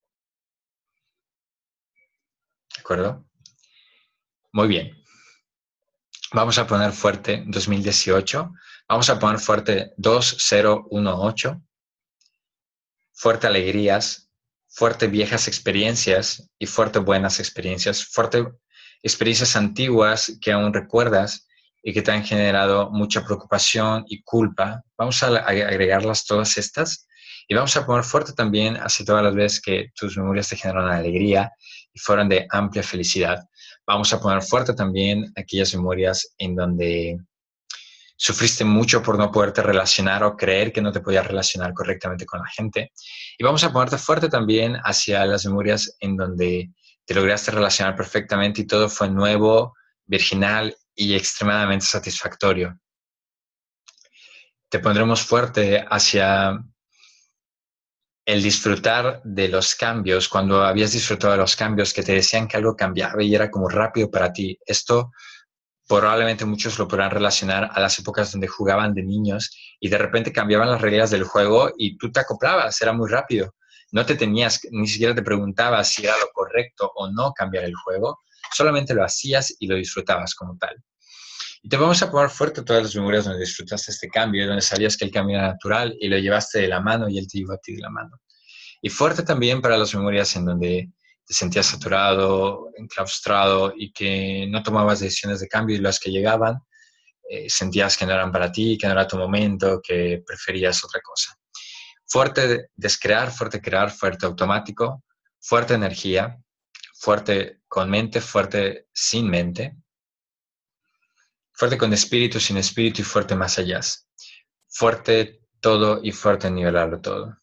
¿De acuerdo? Muy bien. Vamos a poner fuerte 2018. Vamos a poner fuerte 2018. Fuerte alegrías, fuerte viejas experiencias y fuerte buenas experiencias. Fuerte experiencias antiguas que aún recuerdas y que te han generado mucha preocupación y culpa. Vamos a agregarlas todas estas y vamos a poner fuerte también así todas las veces que tus memorias te generaron alegría y fueron de amplia felicidad. Vamos a poner fuerte también aquellas memorias en donde sufriste mucho por no poderte relacionar o creer que no te podías relacionar correctamente con la gente. Y vamos a ponerte fuerte también hacia las memorias en donde te lograste relacionar perfectamente y todo fue nuevo, virginal y extremadamente satisfactorio. Te pondremos fuerte hacia el disfrutar de los cambios, cuando habías disfrutado de los cambios, que te decían que algo cambiaba y era como rápido para ti. Esto probablemente muchos lo podrán relacionar a las épocas donde jugaban de niños y de repente cambiaban las reglas del juego y tú te acoplabas, era muy rápido. No te tenías, ni siquiera te preguntabas si era lo correcto o no cambiar el juego, solamente lo hacías y lo disfrutabas como tal. Y te vamos a poner fuerte todas las memorias donde disfrutaste este cambio, donde sabías que el cambio era natural y lo llevaste de la mano y él te llevó a ti de la mano. Y fuerte también para las memorias en donde te sentías saturado, enclaustrado y que no tomabas decisiones de cambio y las que llegaban sentías que no eran para ti, que no era tu momento, que preferías otra cosa. Fuerte descrear, fuerte crear, fuerte automático, fuerte energía, fuerte con mente, fuerte sin mente, fuerte con espíritu, sin espíritu y fuerte más allá. Fuerte todo y fuerte nivelarlo todo.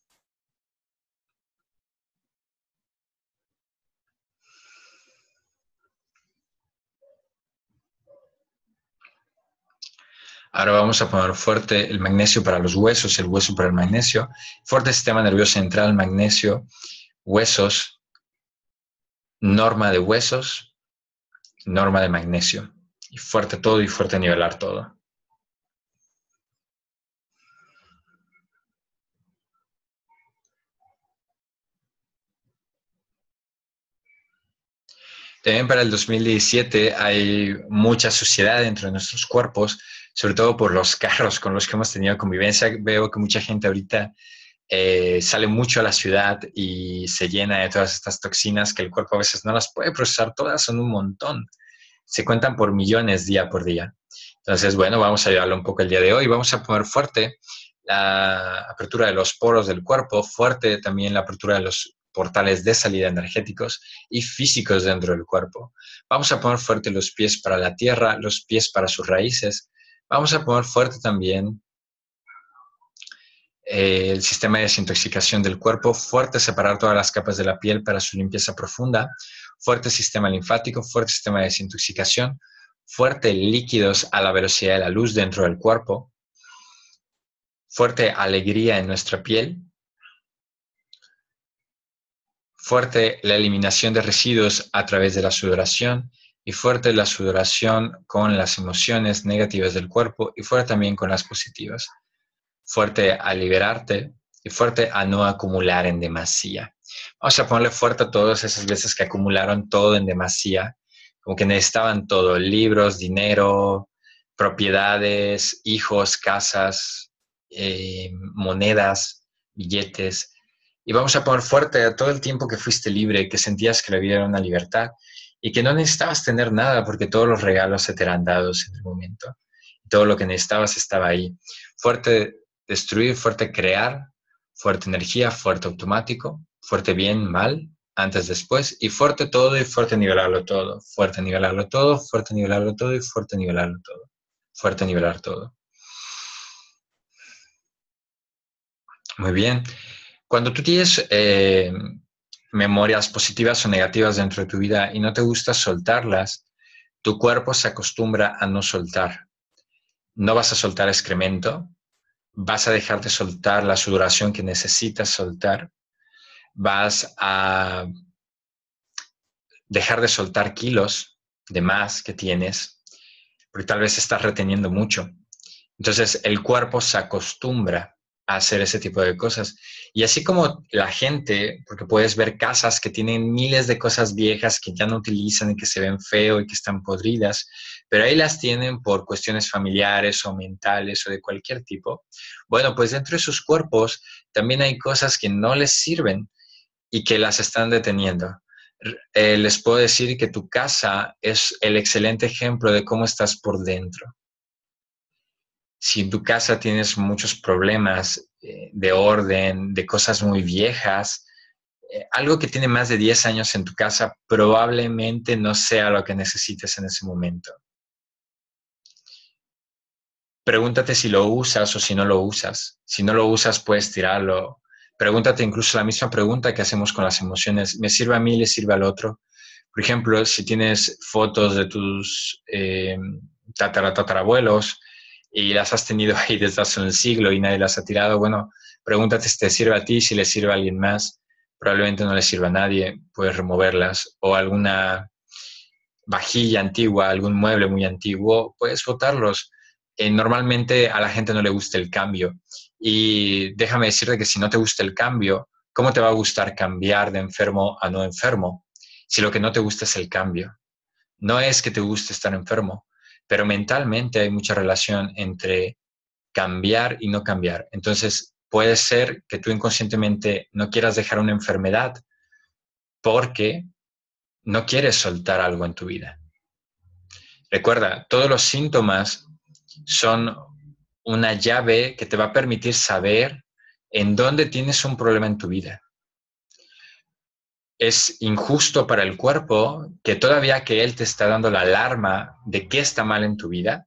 Ahora vamos a poner fuerte el magnesio para los huesos, el hueso para el magnesio. Fuerte sistema nervioso central, magnesio, huesos, norma de huesos, norma de magnesio. Y fuerte todo y fuerte nivelar todo. También para el 2017 hay mucha suciedad dentro de nuestros cuerpos, sobre todo por los carros con los que hemos tenido convivencia. Veo que mucha gente ahorita sale mucho a la ciudad y se llena de todas estas toxinas que el cuerpo a veces no las puede procesar todas, son un montón. Se cuentan por millones día por día. Entonces, bueno, vamos a ayudarlo un poco el día de hoy. Vamos a poner fuerte la apertura de los poros del cuerpo, fuerte también la apertura de los portales de salida energéticos y físicos dentro del cuerpo. Vamos a poner fuerte los pies para la tierra, los pies para sus raíces. Vamos a poner fuerte también el sistema de desintoxicación del cuerpo, fuerte separar todas las capas de la piel para su limpieza profunda, fuerte sistema linfático, fuerte sistema de desintoxicación, fuerte líquidos a la velocidad de la luz dentro del cuerpo, fuerte alegría en nuestra piel, fuerte la eliminación de residuos a través de la sudoración y fuerte la sudoración con las emociones negativas del cuerpo y fuerte también con las positivas. Fuerte a liberarte y fuerte a no acumular en demasía. Vamos a ponerle fuerte a todas esas veces que acumularon todo en demasía, como que necesitaban todo, libros, dinero, propiedades, hijos, casas, monedas, billetes. Y vamos a poner fuerte a todo el tiempo que fuiste libre, que sentías que la vida era una libertad y que no necesitabas tener nada porque todos los regalos se te eran dados en el momento. Todo lo que necesitabas estaba ahí. Fuerte destruir, fuerte crear, fuerte energía, fuerte automático, fuerte bien, mal, antes, después, y fuerte todo y fuerte nivelarlo todo, fuerte nivelarlo todo, fuerte nivelarlo todo y fuerte nivelarlo todo, fuerte nivelar todo. Muy bien. Cuando tú tienes memorias positivas o negativas dentro de tu vida y no te gusta soltarlas, tu cuerpo se acostumbra a no soltar. No vas a soltar excremento, vas a dejar de soltar la sudoración que necesitas soltar, vas a dejar de soltar kilos de más que tienes, porque tal vez estás reteniendo mucho. Entonces el cuerpo se acostumbra a hacer ese tipo de cosas. Y así como la gente, porque puedes ver casas que tienen miles de cosas viejas que ya no utilizan y que se ven feo y que están podridas, pero ahí las tienen por cuestiones familiares o mentales o de cualquier tipo. Bueno, pues dentro de sus cuerpos también hay cosas que no les sirven y que las están deteniendo. Les puedo decir que tu casa es el excelente ejemplo de cómo estás por dentro. Si en tu casa tienes muchos problemas de orden, de cosas muy viejas, algo que tiene más de 10 años en tu casa probablemente no sea lo que necesites en ese momento. Pregúntate si lo usas o si no lo usas. Si no lo usas, puedes tirarlo. Pregúntate incluso la misma pregunta que hacemos con las emociones. ¿Me sirve a mí, le sirve al otro? Por ejemplo, si tienes fotos de tus tatarabuelos y las has tenido ahí desde hace un siglo y nadie las ha tirado, bueno, pregúntate si te sirve a ti, si le sirve a alguien más. Probablemente no le sirva a nadie, puedes removerlas. O alguna vajilla antigua, algún mueble muy antiguo, puedes botarlos. Normalmente a la gente no le gusta el cambio. Y déjame decirte que si no te gusta el cambio, ¿cómo te va a gustar cambiar de enfermo a no enfermo? Si lo que no te gusta es el cambio. No es que te guste estar enfermo, pero mentalmente hay mucha relación entre cambiar y no cambiar. Entonces, puede ser que tú inconscientemente no quieras dejar una enfermedad porque no quieres soltar algo en tu vida. Recuerda, todos los síntomas son una llave que te va a permitir saber en dónde tienes un problema en tu vida. Es injusto para el cuerpo que todavía que él te está dando la alarma de qué está mal en tu vida,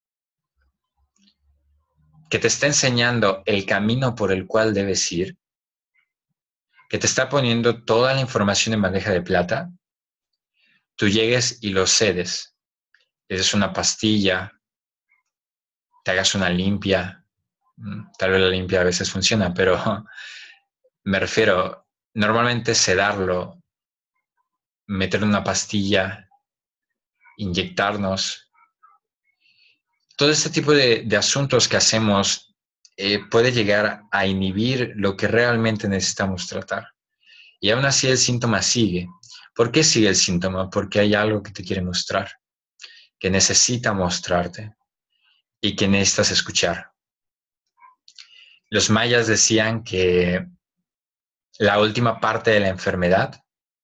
que te está enseñando el camino por el cual debes ir, que te está poniendo toda la información en bandeja de plata, tú llegues y lo cedes. Le des una pastilla, te hagas una limpia. Tal vez la limpia a veces funciona, pero me refiero, normalmente sedarlo, meter una pastilla, inyectarnos, todo este tipo de asuntos que hacemos puede llegar a inhibir lo que realmente necesitamos tratar. Y aún así el síntoma sigue. ¿Por qué sigue el síntoma? Porque hay algo que te quiere mostrar, que necesita mostrarte y que necesitas escuchar. Los mayas decían que la última parte de la enfermedad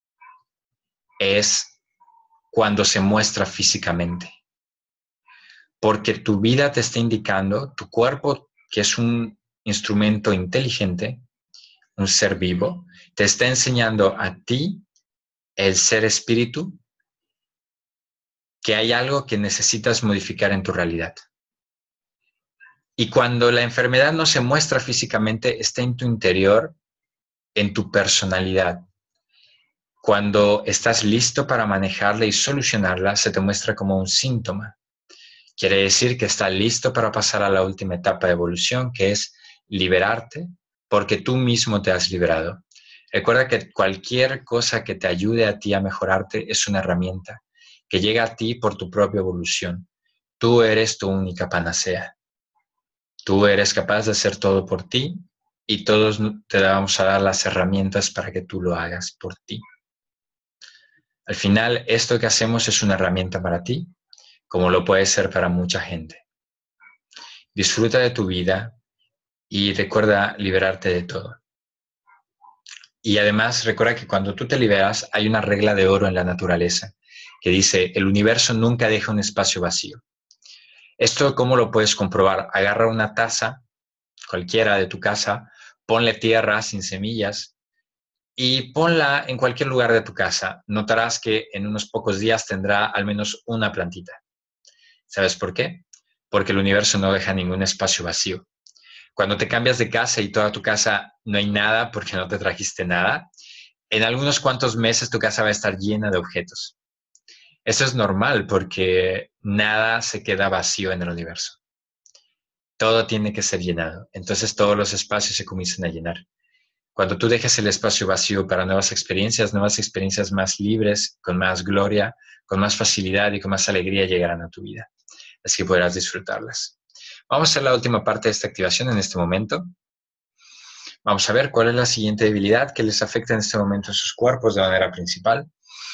es cuando se muestra físicamente. Porque tu vida te está indicando, tu cuerpo, que es un instrumento inteligente, un ser vivo, te está enseñando a ti, el ser espíritu, que hay algo que necesitas modificar en tu realidad. Y cuando la enfermedad no se muestra físicamente, está en tu interior, en tu personalidad. Cuando estás listo para manejarla y solucionarla, se te muestra como un síntoma. Quiere decir que estás listo para pasar a la última etapa de evolución, que es liberarte, porque tú mismo te has liberado. Recuerda que cualquier cosa que te ayude a ti a mejorarte es una herramienta que llega a ti por tu propia evolución. Tú eres tu única panacea. Tú eres capaz de hacer todo por ti y todos te vamos a dar las herramientas para que tú lo hagas por ti. Al final, esto que hacemos es una herramienta para ti, como lo puede ser para mucha gente. Disfruta de tu vida y recuerda liberarte de todo. Y además, recuerda que cuando tú te liberas, hay una regla de oro en la naturaleza que dice, el universo nunca deja un espacio vacío. ¿Esto cómo lo puedes comprobar? Agarra una taza, cualquiera de tu casa, ponle tierra sin semillas y ponla en cualquier lugar de tu casa. Notarás que en unos pocos días tendrá al menos una plantita. ¿Sabes por qué? Porque el universo no deja ningún espacio vacío. Cuando te cambias de casa y toda tu casa no hay nada porque no te trajiste nada, en algunos cuantos meses tu casa va a estar llena de objetos. Eso es normal porque nada se queda vacío en el universo. Todo tiene que ser llenado. Entonces todos los espacios se comienzan a llenar. Cuando tú dejas el espacio vacío para nuevas experiencias más libres, con más gloria, con más facilidad y con más alegría llegarán a tu vida. Así que podrás disfrutarlas. Vamos a hacer la última parte de esta activación en este momento. Vamos a ver cuál es la siguiente debilidad que les afecta en este momento en sus cuerpos de manera principal.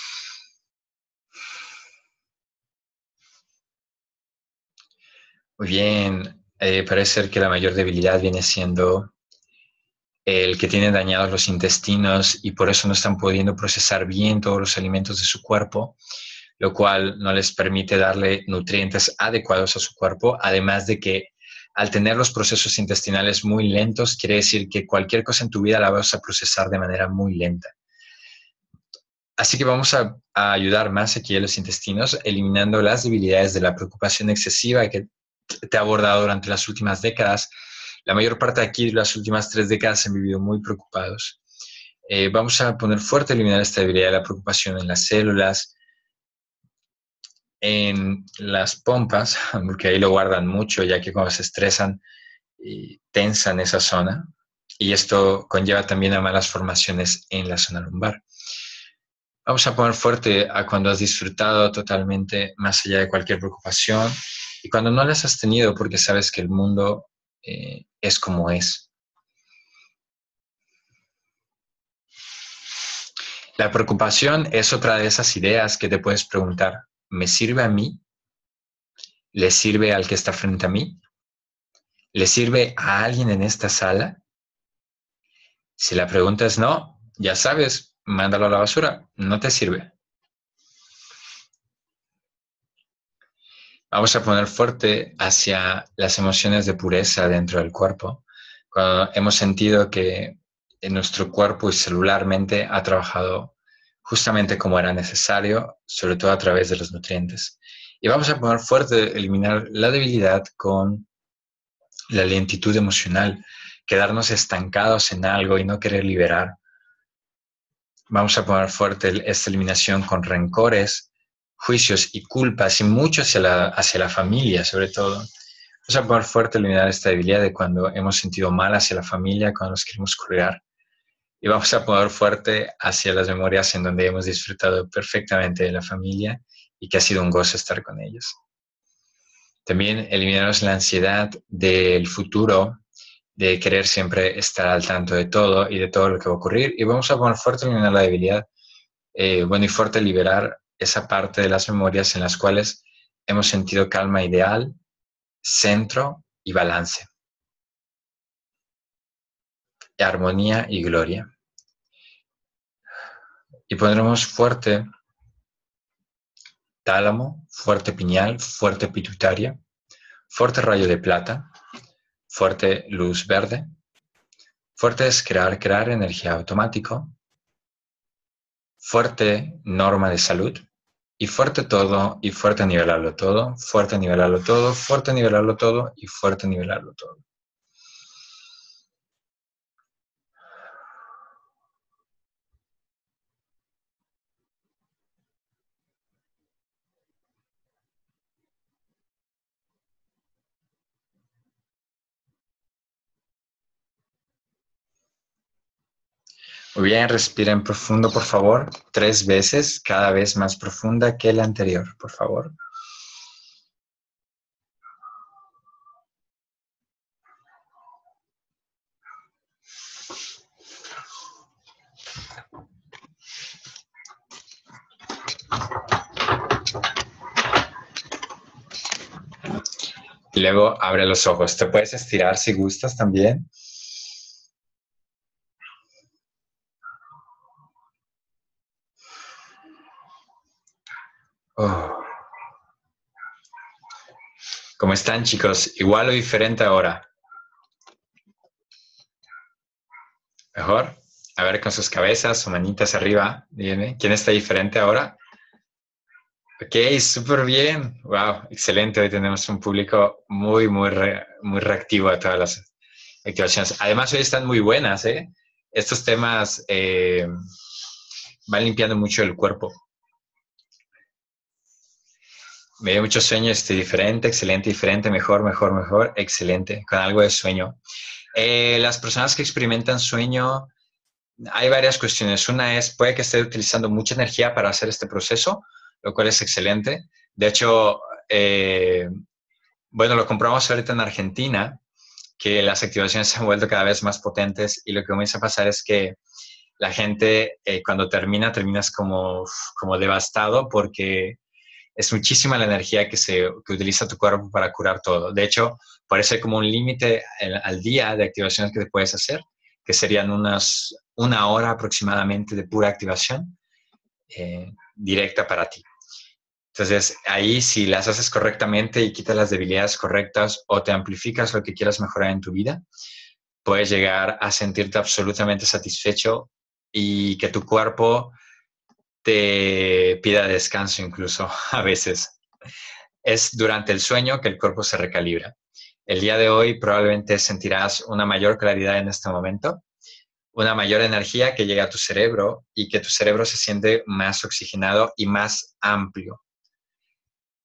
Muy bien, parece ser que la mayor debilidad viene siendo el que tiene dañados los intestinos y por eso no están pudiendo procesar bien todos los alimentos de su cuerpo, lo cual no les permite darle nutrientes adecuados a su cuerpo, además de que al tener los procesos intestinales muy lentos, quiere decir que cualquier cosa en tu vida la vas a procesar de manera muy lenta. Así que vamos a ayudar más aquí a los intestinos, eliminando las debilidades de la preocupación excesiva que te ha abordado durante las últimas décadas. La mayor parte de aquí, las últimas 3 décadas, han vivido muy preocupados. Vamos a poner fuerte a eliminar esta debilidad de la preocupación en las células, en las pompas, porque ahí lo guardan mucho, ya que cuando se estresan tensan esa zona. Y esto conlleva también a malas formaciones en la zona lumbar. Vamos a poner fuerte a cuando has disfrutado totalmente, más allá de cualquier preocupación, y cuando no las has tenido porque sabes que el mundo es como es. La preocupación es otra de esas ideas que te puedes preguntar, ¿me sirve a mí? ¿Le sirve al que está frente a mí? ¿Le sirve a alguien en esta sala? Si la pregunta es no, ya sabes, mándalo a la basura, no te sirve. Vamos a poner fuerte hacia las emociones de pureza dentro del cuerpo. Cuando hemos sentido que en nuestro cuerpo y celularmente ha trabajado justamente como era necesario, sobre todo a través de los nutrientes. Y vamos a poner fuerte, eliminar la debilidad con la lentitud emocional, quedarnos estancados en algo y no querer liberar. Vamos a poner fuerte esta eliminación con rencores, juicios y culpas y mucho hacia la familia, sobre todo. Vamos a poner fuerte eliminar esta debilidad de cuando hemos sentido mal hacia la familia, cuando nos queremos colgar. Y vamos a poner fuerte hacia las memorias en donde hemos disfrutado perfectamente de la familia y que ha sido un gozo estar con ellos. También eliminamos la ansiedad del futuro, de querer siempre estar al tanto de todo y de todo lo que va a ocurrir. Y vamos a poner fuerte eliminar la debilidad, y fuerte liberar esa parte de las memorias en las cuales hemos sentido calma ideal, centro y balance, armonía y gloria. Y pondremos fuerte tálamo, fuerte pineal, fuerte pituitaria, fuerte rayo de plata, fuerte luz verde, fuerte es crear energía automático, fuerte norma de salud, y fuerte todo, y fuerte nivelarlo todo, fuerte nivelarlo todo, fuerte nivelarlo todo, y fuerte nivelarlo todo. Muy bien, respiren profundo, por favor, 3 veces, cada vez más profunda que la anterior, por favor. Y luego abre los ojos. Te puedes estirar si gustas también. Oh. ¿Cómo están, chicos? ¿Igual o diferente ahora? ¿Mejor? A ver, con sus cabezas o manitas arriba, díganme. ¿Quién está diferente ahora? Ok, súper bien. Wow, excelente. Hoy tenemos un público muy reactivo a todas las activaciones. Además, hoy están muy buenas, ¿eh? Estos temas van limpiando mucho el cuerpo. Me dio mucho sueño, diferente, excelente, diferente, mejor, excelente, con algo de sueño. Las personas que experimentan sueño, hay varias cuestiones. Una es, puede que esté utilizando mucha energía para hacer este proceso, lo cual es excelente. De hecho, bueno, lo comprobamos ahorita en Argentina, que las activaciones se han vuelto cada vez más potentes y lo que comienza a pasar es que la gente cuando terminas como devastado porque es muchísima la energía que utiliza tu cuerpo para curar todo. De hecho, parece como un límite al día de activaciones que te puedes hacer, que serían una hora aproximadamente de pura activación directa para ti. Entonces, ahí si las haces correctamente y quitas las debilidades correctas o te amplificas lo que quieras mejorar en tu vida, puedes llegar a sentirte absolutamente satisfecho y que tu cuerpo te pida descanso incluso a veces. Es durante el sueño que el cuerpo se recalibra. El día de hoy probablemente sentirás una mayor claridad en este momento, una mayor energía que llega a tu cerebro y que tu cerebro se siente más oxigenado y más amplio.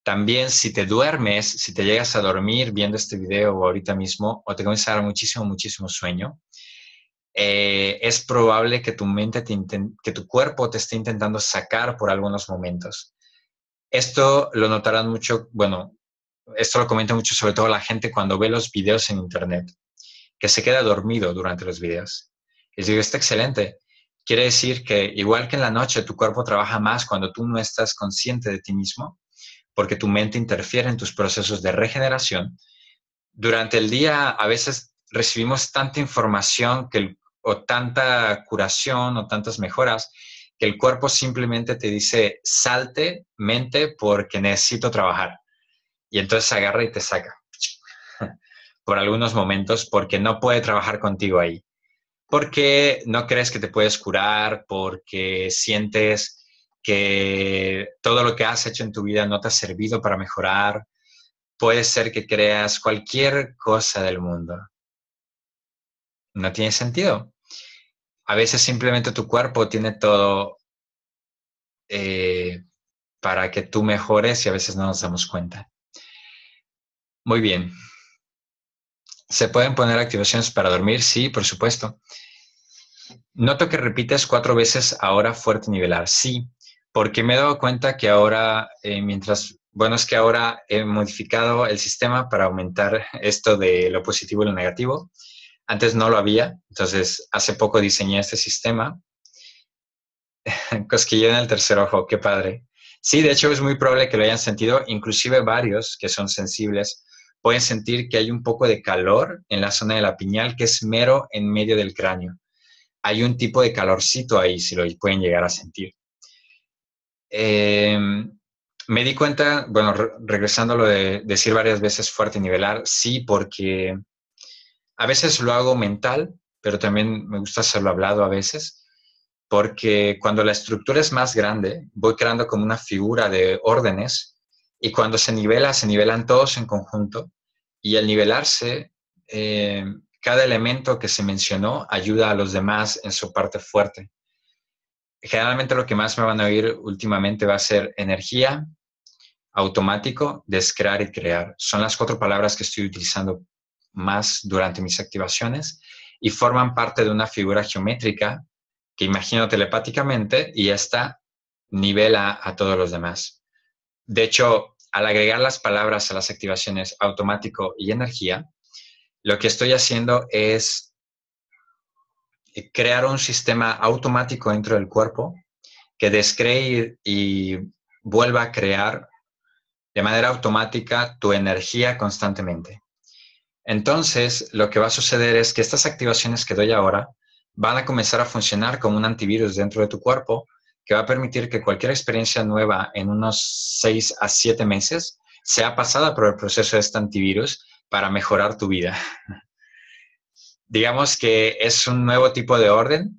También si te duermes, si te llegas a dormir viendo este video o ahorita mismo, o te comienza a dar muchísimo, muchísimo sueño, es probable que tu mente que tu cuerpo te esté intentando sacar por algunos momentos. Esto lo notarán mucho, bueno, esto lo comenta mucho sobre todo la gente cuando ve los videos en internet, que se queda dormido durante los videos. Les digo, está excelente. Quiere decir que igual que en la noche tu cuerpo trabaja más cuando tú no estás consciente de ti mismo, porque tu mente interfiere en tus procesos de regeneración. Durante el día a veces recibimos tanta información o tanta curación o tantas mejoras que el cuerpo simplemente te dice, salte, mente, porque necesito trabajar. Y entonces se agarra y te saca por algunos momentos porque no puede trabajar contigo ahí. Porque no crees que te puedes curar, porque sientes que todo lo que has hecho en tu vida no te ha servido para mejorar. Puede ser que creas cualquier cosa del mundo. No tiene sentido. A veces simplemente tu cuerpo tiene todo eh, para que tú mejores y a veces no nos damos cuenta. Muy bien. ¿Se pueden poner activaciones para dormir? Sí, por supuesto. Noto que repites 4 veces ahora fuerte nivelar. Sí, porque me he dado cuenta que ahora, bueno, es que ahora he modificado el sistema para aumentar esto de lo positivo y lo negativo. Antes no lo había, entonces hace poco diseñé este sistema. Cosquilleo en el tercer ojo, qué padre. Sí, de hecho es muy probable que lo hayan sentido, inclusive varios que son sensibles pueden sentir que hay un poco de calor en la zona de la pineal que es mero en medio del cráneo. Hay un tipo de calorcito ahí, si lo pueden llegar a sentir. Eh, Me di cuenta, bueno, regresando a lo de decir varias veces fuerte y nivelar, sí, porque a veces lo hago mental, pero también me gusta hacerlo hablado a veces, porque cuando la estructura es más grande, voy creando como una figura de órdenes y cuando se nivela, se nivelan todos en conjunto y al nivelarse, cada elemento que se mencionó ayuda a los demás en su parte fuerte. Generalmente lo que más me van a oír últimamente va a ser energía, automático, descrear y crear. Son las 4 palabras que estoy utilizando más durante mis activaciones y forman parte de una figura geométrica que imagino telepáticamente y esta nivela a todos los demás. De hecho, al agregar las palabras a las activaciones automático y energía, lo que estoy haciendo es crear un sistema automático dentro del cuerpo que descree y vuelva a crear de manera automática tu energía constantemente. Entonces, lo que va a suceder es que estas activaciones que doy ahora van a comenzar a funcionar como un antivirus dentro de tu cuerpo que va a permitir que cualquier experiencia nueva en unos 6 a 7 meses sea pasada por el proceso de este antivirus para mejorar tu vida. Digamos que es un nuevo tipo de orden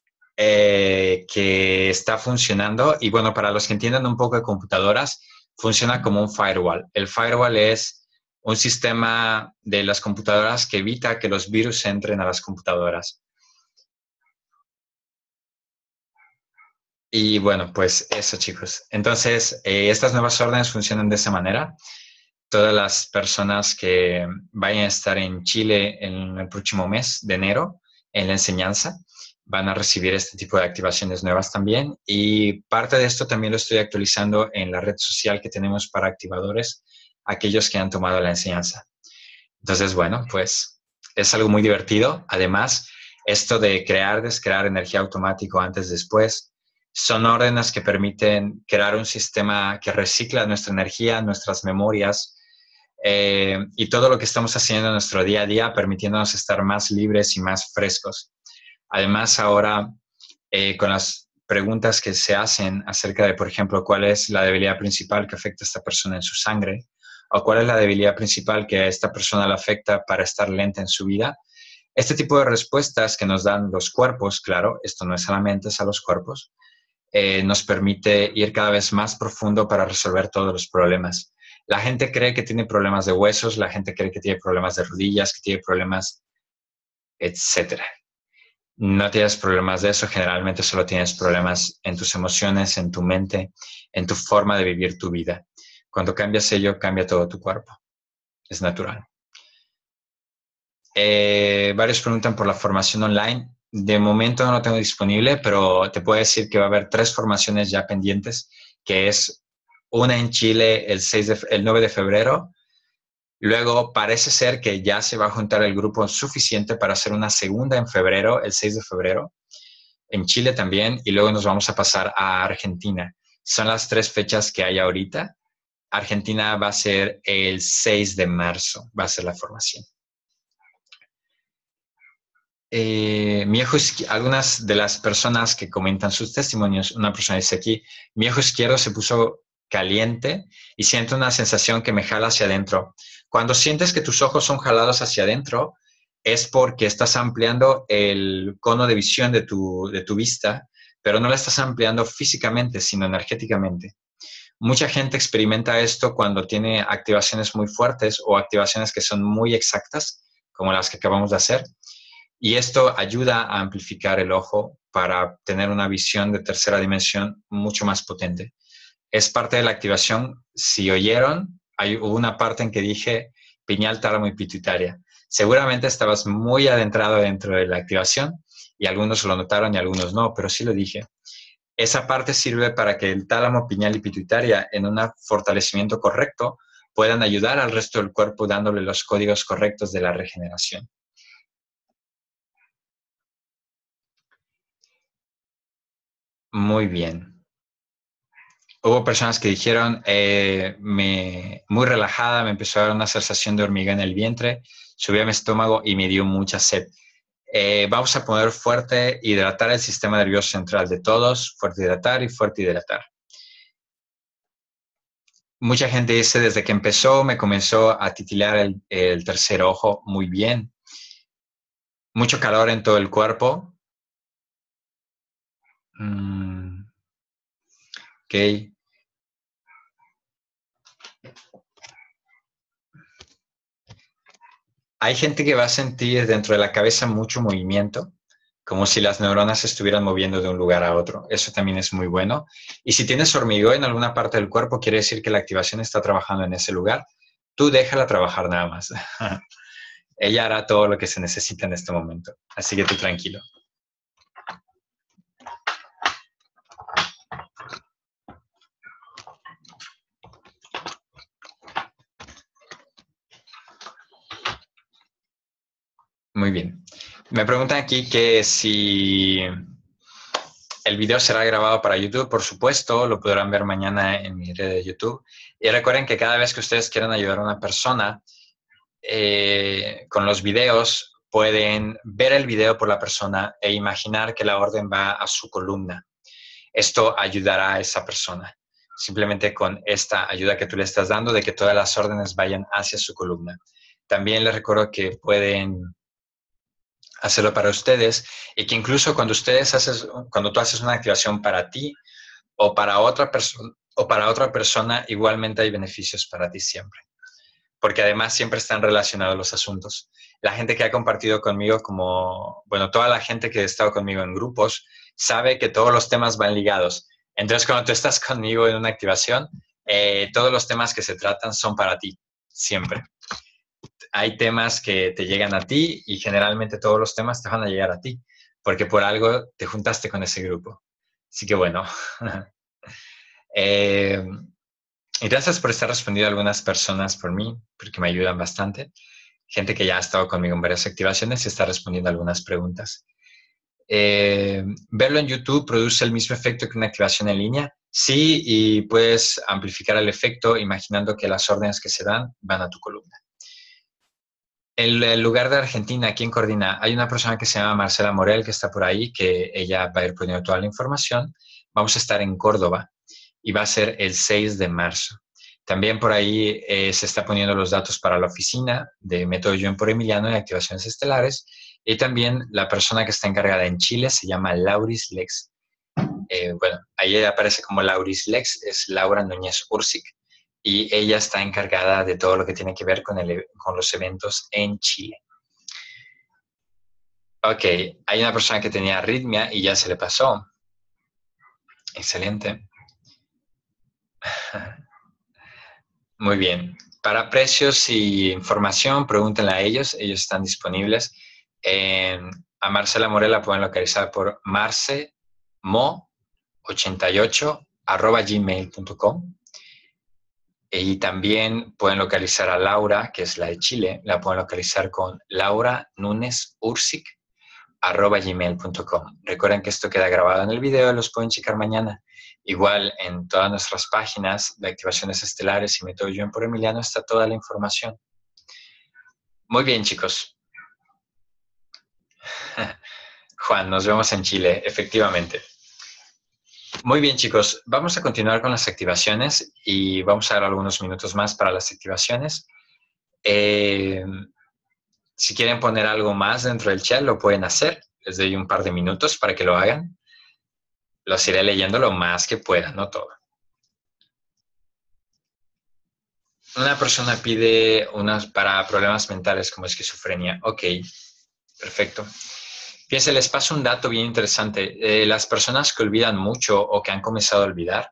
que está funcionando. Y bueno, para los que entiendan un poco de computadoras, funciona como un firewall. El firewall es un sistema de las computadoras que evita que los virus entren a las computadoras. Y bueno, pues eso, chicos. Entonces, estas nuevas órdenes funcionan de esa manera. Todas las personas que vayan a estar en Chile en el próximo mes de enero en la enseñanza van a recibir este tipo de activaciones nuevas también. Y parte de esto también lo estoy actualizando en la red social que tenemos para activadores, aquellos que han tomado la enseñanza. Entonces, bueno, pues es algo muy divertido. Además, esto de crear, descrear energía automático antes, después, son órdenes que permiten crear un sistema que recicla nuestra energía, nuestras memorias, y todo lo que estamos haciendo en nuestro día a día, permitiéndonos estar más libres y más frescos. Además, ahora, con las preguntas que se hacen acerca de, por ejemplo, cuál es la debilidad principal que afecta a esta persona en su sangre, o cuál es la debilidad principal que a esta persona le afecta para estar lenta en su vida, este tipo de respuestas que nos dan los cuerpos, claro, esto no es solamente a los cuerpos, nos permite ir cada vez más profundo para resolver todos los problemas. La gente cree que tiene problemas de huesos, la gente cree que tiene problemas de rodillas, que tiene problemas, etcétera. No tienes problemas de eso, generalmente solo tienes problemas en tus emociones, en tu mente, en tu forma de vivir tu vida. Cuando cambias ello, cambia todo tu cuerpo. Es natural. Varios preguntan por la formación online. De momento no lo tengo disponible, pero te puedo decir que va a haber 3 formaciones ya pendientes, que es una en Chile el 9 de febrero. Luego parece ser que ya se va a juntar el grupo suficiente para hacer una segunda en febrero, el 6 de febrero, en Chile también, y luego nos vamos a pasar a Argentina. Son las 3 fechas que hay ahorita. Argentina va a ser el 6 de marzo, va a ser la formación. Algunas de las personas que comentan sus testimonios, una persona dice aquí, mi ojo izquierdo se puso caliente y siento una sensación que me jala hacia adentro. Cuando sientes que tus ojos son jalados hacia adentro, es porque estás ampliando el cono de visión de tu vista, pero no la estás ampliando físicamente, sino energéticamente. Mucha gente experimenta esto cuando tiene activaciones muy fuertes o activaciones que son muy exactas, como las que acabamos de hacer. Y esto ayuda a amplificar el ojo para tener una visión de tercera dimensión mucho más potente. Es parte de la activación. Si oyeron, hubo una parte en que dije pineal, tálamo y pituitaria. Seguramente estabas muy adentrado dentro de la activación y algunos lo notaron y algunos no, pero sí lo dije. Esa parte sirve para que el tálamo, pineal y pituitaria en un fortalecimiento correcto puedan ayudar al resto del cuerpo dándole los códigos correctos de la regeneración. Muy bien. Hubo personas que dijeron, muy relajada, me empezó a dar una sensación de hormigueo en el vientre, subí a mi estómago y me dio mucha sed. Vamos a poner fuerte, hidratar el sistema nervioso central de todos, fuerte hidratar y fuerte hidratar. Mucha gente dice, desde que empezó me comenzó a titilar el tercer ojo, muy bien. Mucho calor en todo el cuerpo. Ok. Hay gente que va a sentir dentro de la cabeza mucho movimiento, como si las neuronas se estuvieran moviendo de un lugar a otro. Eso también es muy bueno. Y si tienes hormigueo en alguna parte del cuerpo, quiere decir que la activación está trabajando en ese lugar. Tú déjala trabajar nada más. Ella hará todo lo que se necesita en este momento. Así que tú tranquilo. Muy bien. Me preguntan aquí que si el video será grabado para YouTube, por supuesto, lo podrán ver mañana en mi red de YouTube. Y recuerden que cada vez que ustedes quieran ayudar a una persona con los videos, pueden ver el video por la persona e imaginar que la orden va a su columna. Esto ayudará a esa persona. Simplemente con esta ayuda que tú le estás dando de que todas las órdenes vayan hacia su columna. También les recuerdo que pueden hacerlo para ustedes y que incluso cuando tú haces una activación para ti o para otra persona, igualmente hay beneficios para ti siempre. Porque además siempre están relacionados los asuntos. La gente que ha compartido conmigo, toda la gente que ha estado conmigo en grupos, sabe que todos los temas van ligados. Entonces, cuando tú estás conmigo en una activación, todos los temas que se tratan son para ti, siempre. Hay temas que te llegan a ti y generalmente todos los temas te van a llegar a ti, porque por algo te juntaste con ese grupo. Así que bueno. Y gracias por estar respondiendo a algunas personas por mí, porque me ayudan bastante. Gente que ya ha estado conmigo en varias activaciones y está respondiendo a algunas preguntas. ¿Verlo en YouTube produce el mismo efecto que una activación en línea? Sí, y puedes amplificar el efecto imaginando que las órdenes que se dan van a tu columna. El lugar de Argentina, ¿quién coordina? Hay una persona que se llama Marcela Morel, que está por ahí, que ella va a ir poniendo toda la información. Vamos a estar en Córdoba y va a ser el 6 de marzo. También por ahí se está poniendo los datos para la oficina de Método Yuen por Emiliano de activaciones estelares. Y también la persona que está encargada en Chile se llama Lauris Lex. Ahí aparece como Lauris Lex, es Laura Núñez Ursic. Y ella está encargada de todo lo que tiene que ver con los eventos en Chile. Ok, hay una persona que tenía arritmia y ya se le pasó. Excelente. Muy bien. Para precios y información, pregúntenle a ellos. Ellos están disponibles. A Marcela Morel la pueden localizar por marcemo88@gmail.com. Y también pueden localizar a Laura, que es la de Chile. La pueden localizar con lauranunesursic@gmail.com. Recuerden que esto queda grabado en el video, los pueden checar mañana. Igual en todas nuestras páginas de activaciones estelares y método Yuen por Emiliano está toda la información. Muy bien, chicos. Juan, nos vemos en Chile, efectivamente. Muy bien, chicos. Vamos a continuar con las activaciones y vamos a dar algunos minutos más para las activaciones. Eh, si quieren poner algo más dentro del chat, lo pueden hacer. Les doy un par de minutos para que lo hagan. Los iré leyendo lo más que pueda, no todo. Una persona pide unas para problemas mentales como esquizofrenia. Ok, perfecto. Fíjense, les paso un dato bien interesante. Las personas que olvidan mucho o que han comenzado a olvidar,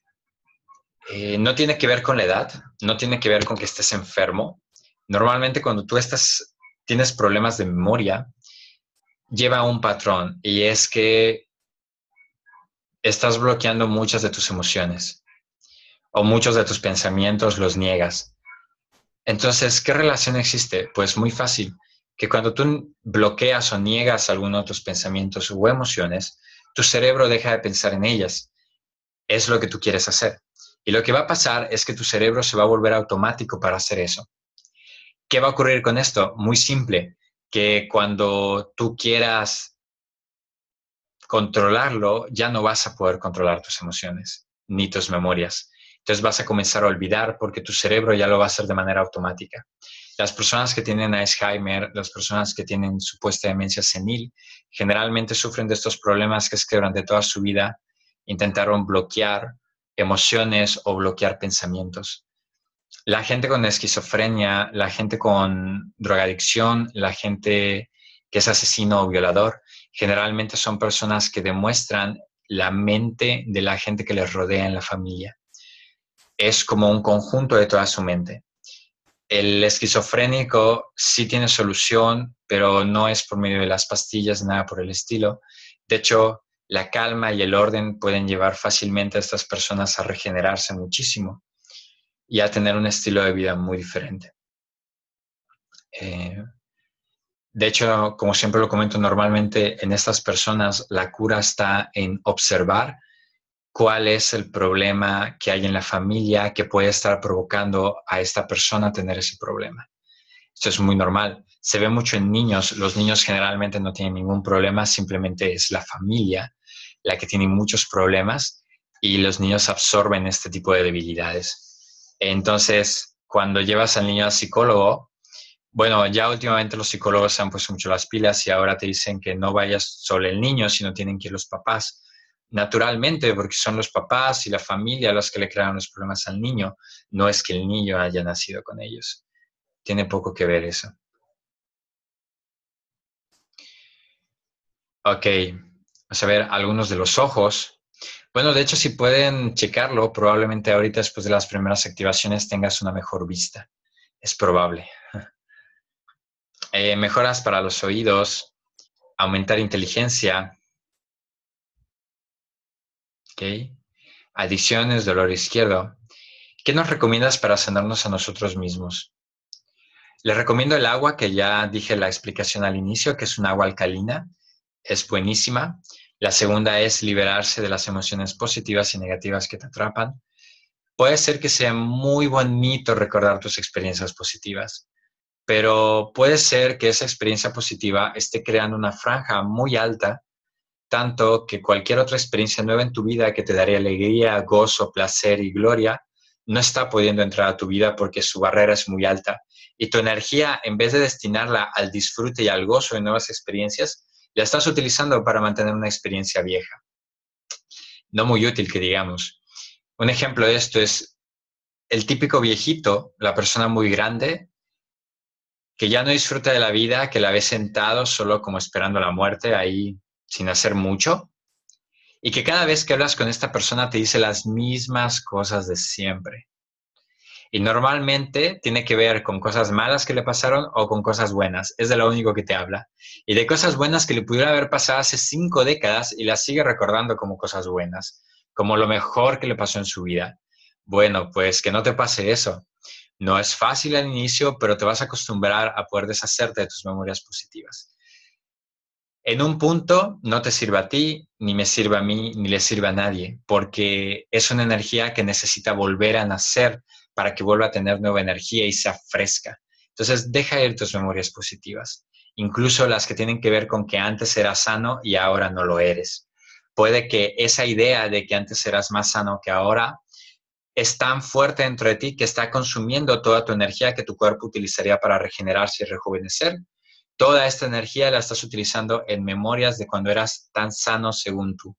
no tiene que ver con la edad, no tiene que ver con que estés enfermo. Normalmente cuando tú tienes problemas de memoria, lleva un patrón y es que estás bloqueando muchas de tus emociones o muchos de tus pensamientos los niegas. Entonces, ¿qué relación existe? Pues muy fácil, que cuando tú bloqueas o niegas alguno de tus pensamientos o emociones, tu cerebro deja de pensar en ellas. Es lo que tú quieres hacer. Y lo que va a pasar es que tu cerebro se va a volver automático para hacer eso. ¿Qué va a ocurrir con esto? Muy simple, que cuando tú quieras controlarlo, ya no vas a poder controlar tus emociones ni tus memorias. Entonces vas a comenzar a olvidar porque tu cerebro ya lo va a hacer de manera automática. Las personas que tienen Alzheimer, las personas que tienen supuesta demencia senil, generalmente sufren de estos problemas que es que durante toda su vida intentaron bloquear emociones o bloquear pensamientos. La gente con esquizofrenia, la gente con drogadicción, la gente que es asesino o violador, generalmente son personas que demuestran la mente de la gente que les rodea en la familia. Es como un conjunto de toda su mente. El esquizofrénico sí tiene solución, pero no es por medio de las pastillas, nada por el estilo. De hecho, la calma y el orden pueden llevar fácilmente a estas personas a regenerarse muchísimo y a tener un estilo de vida muy diferente. Eh, de hecho, como siempre lo comento, normalmente en estas personas la cura está en observar cuál es el problema que hay en la familia que puede estar provocando a esta persona tener ese problema. Esto es muy normal. Se ve mucho en niños. Los niños generalmente no tienen ningún problema, simplemente es la familia la que tiene muchos problemas y los niños absorben este tipo de debilidades. Entonces, cuando llevas al niño al psicólogo, bueno, ya últimamente los psicólogos se han puesto mucho las pilas y ahora te dicen que no vayas solo el niño, sino tienen que ir los papás. Naturalmente, porque son los papás y la familia los que le crean los problemas al niño. No es que el niño haya nacido con ellos. Tiene poco que ver eso. Ok, vamos a ver algunos de los ojos. Bueno, de hecho, si pueden checarlo, probablemente ahorita después de las primeras activaciones tengas una mejor vista. Es probable. Mejoras para los oídos, aumentar inteligencia, ¿ok? Adicciones, dolor izquierdo. ¿Qué nos recomiendas para sanarnos a nosotros mismos? Les recomiendo el agua, que ya dije la explicación al inicio, que es un agua alcalina. Es buenísima. La segunda es liberarse de las emociones positivas y negativas que te atrapan. Puede ser que sea muy bonito recordar tus experiencias positivas, pero puede ser que esa experiencia positiva esté creando una franja muy alta, tanto que cualquier otra experiencia nueva en tu vida que te daría alegría, gozo, placer y gloria, no está pudiendo entrar a tu vida porque su barrera es muy alta. Y tu energía, en vez de destinarla al disfrute y al gozo de nuevas experiencias, la estás utilizando para mantener una experiencia vieja. No muy útil, que digamos. Un ejemplo de esto es el típico viejito, la persona muy grande, que ya no disfruta de la vida, que la ves sentado solo como esperando la muerte, ahí sin hacer mucho, y que cada vez que hablas con esta persona te dice las mismas cosas de siempre. Y normalmente tiene que ver con cosas malas que le pasaron o con cosas buenas. Es de lo único que te habla. Y de cosas buenas que le pudieron haber pasado hace 5 décadas y las sigue recordando como cosas buenas, como lo mejor que le pasó en su vida. Bueno, pues que no te pase eso. No es fácil al inicio, pero te vas a acostumbrar a poder deshacerte de tus memorias positivas. En un punto no te sirve a ti, ni me sirve a mí, ni le sirve a nadie, porque es una energía que necesita volver a nacer para que vuelva a tener nueva energía y sea fresca. Entonces, deja ir tus memorias positivas, incluso las que tienen que ver con que antes eras sano y ahora no lo eres. Puede que esa idea de que antes eras más sano que ahora es tan fuerte dentro de ti que está consumiendo toda tu energía que tu cuerpo utilizaría para regenerarse y rejuvenecer. Toda esta energía la estás utilizando en memorias de cuando eras tan sano según tú.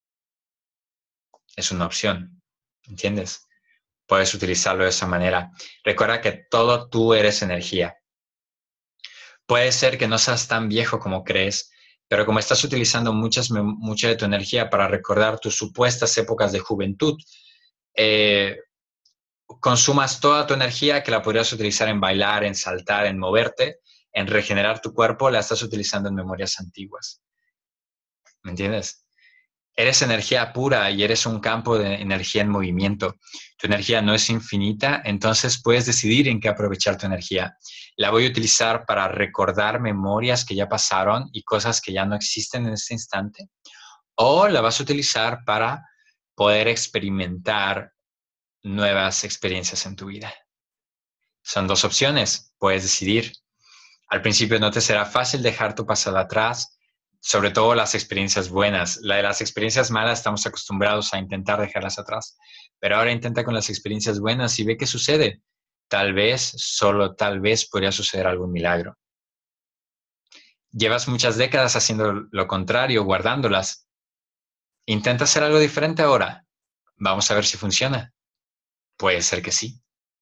Es una opción, ¿entiendes? Puedes utilizarlo de esa manera. Recuerda que todo tú eres energía. Puede ser que no seas tan viejo como crees, pero como estás utilizando mucha de tu energía para recordar tus supuestas épocas de juventud, eh, consumas toda tu energía que la podrías utilizar en bailar, en saltar, en moverte, en regenerar tu cuerpo, la estás utilizando en memorias antiguas. ¿Me entiendes? Eres energía pura y eres un campo de energía en movimiento. Tu energía no es infinita, entonces puedes decidir en qué aprovechar tu energía. La voy a utilizar para recordar memorias que ya pasaron y cosas que ya no existen en este instante, o la vas a utilizar para poder experimentar nuevas experiencias en tu vida. Son dos opciones, puedes decidir. Al principio no te será fácil dejar tu pasado atrás, sobre todo las experiencias buenas. La de las experiencias malas estamos acostumbrados a intentar dejarlas atrás, pero ahora intenta con las experiencias buenas y ve qué sucede. Tal vez, solo tal vez, podría suceder algún milagro. Llevas muchas décadas haciendo lo contrario, guardándolas. Intenta hacer algo diferente ahora. Vamos a ver si funciona. Puede ser que sí.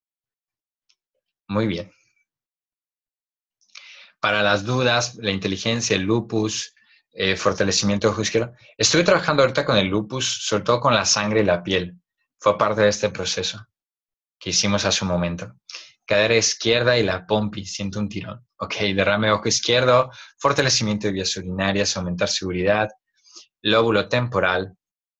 Muy bien. Para las dudas, la inteligencia, el lupus, fortalecimiento de ojo izquierdo. Estuve trabajando ahorita con el lupus, sobre todo con la sangre y la piel. Fue parte de este proceso que hicimos hace un momento. Cadera izquierda y la pompi, siento un tirón. Ok, derrame de ojo izquierdo, fortalecimiento de vías urinarias, aumentar seguridad, lóbulo temporal.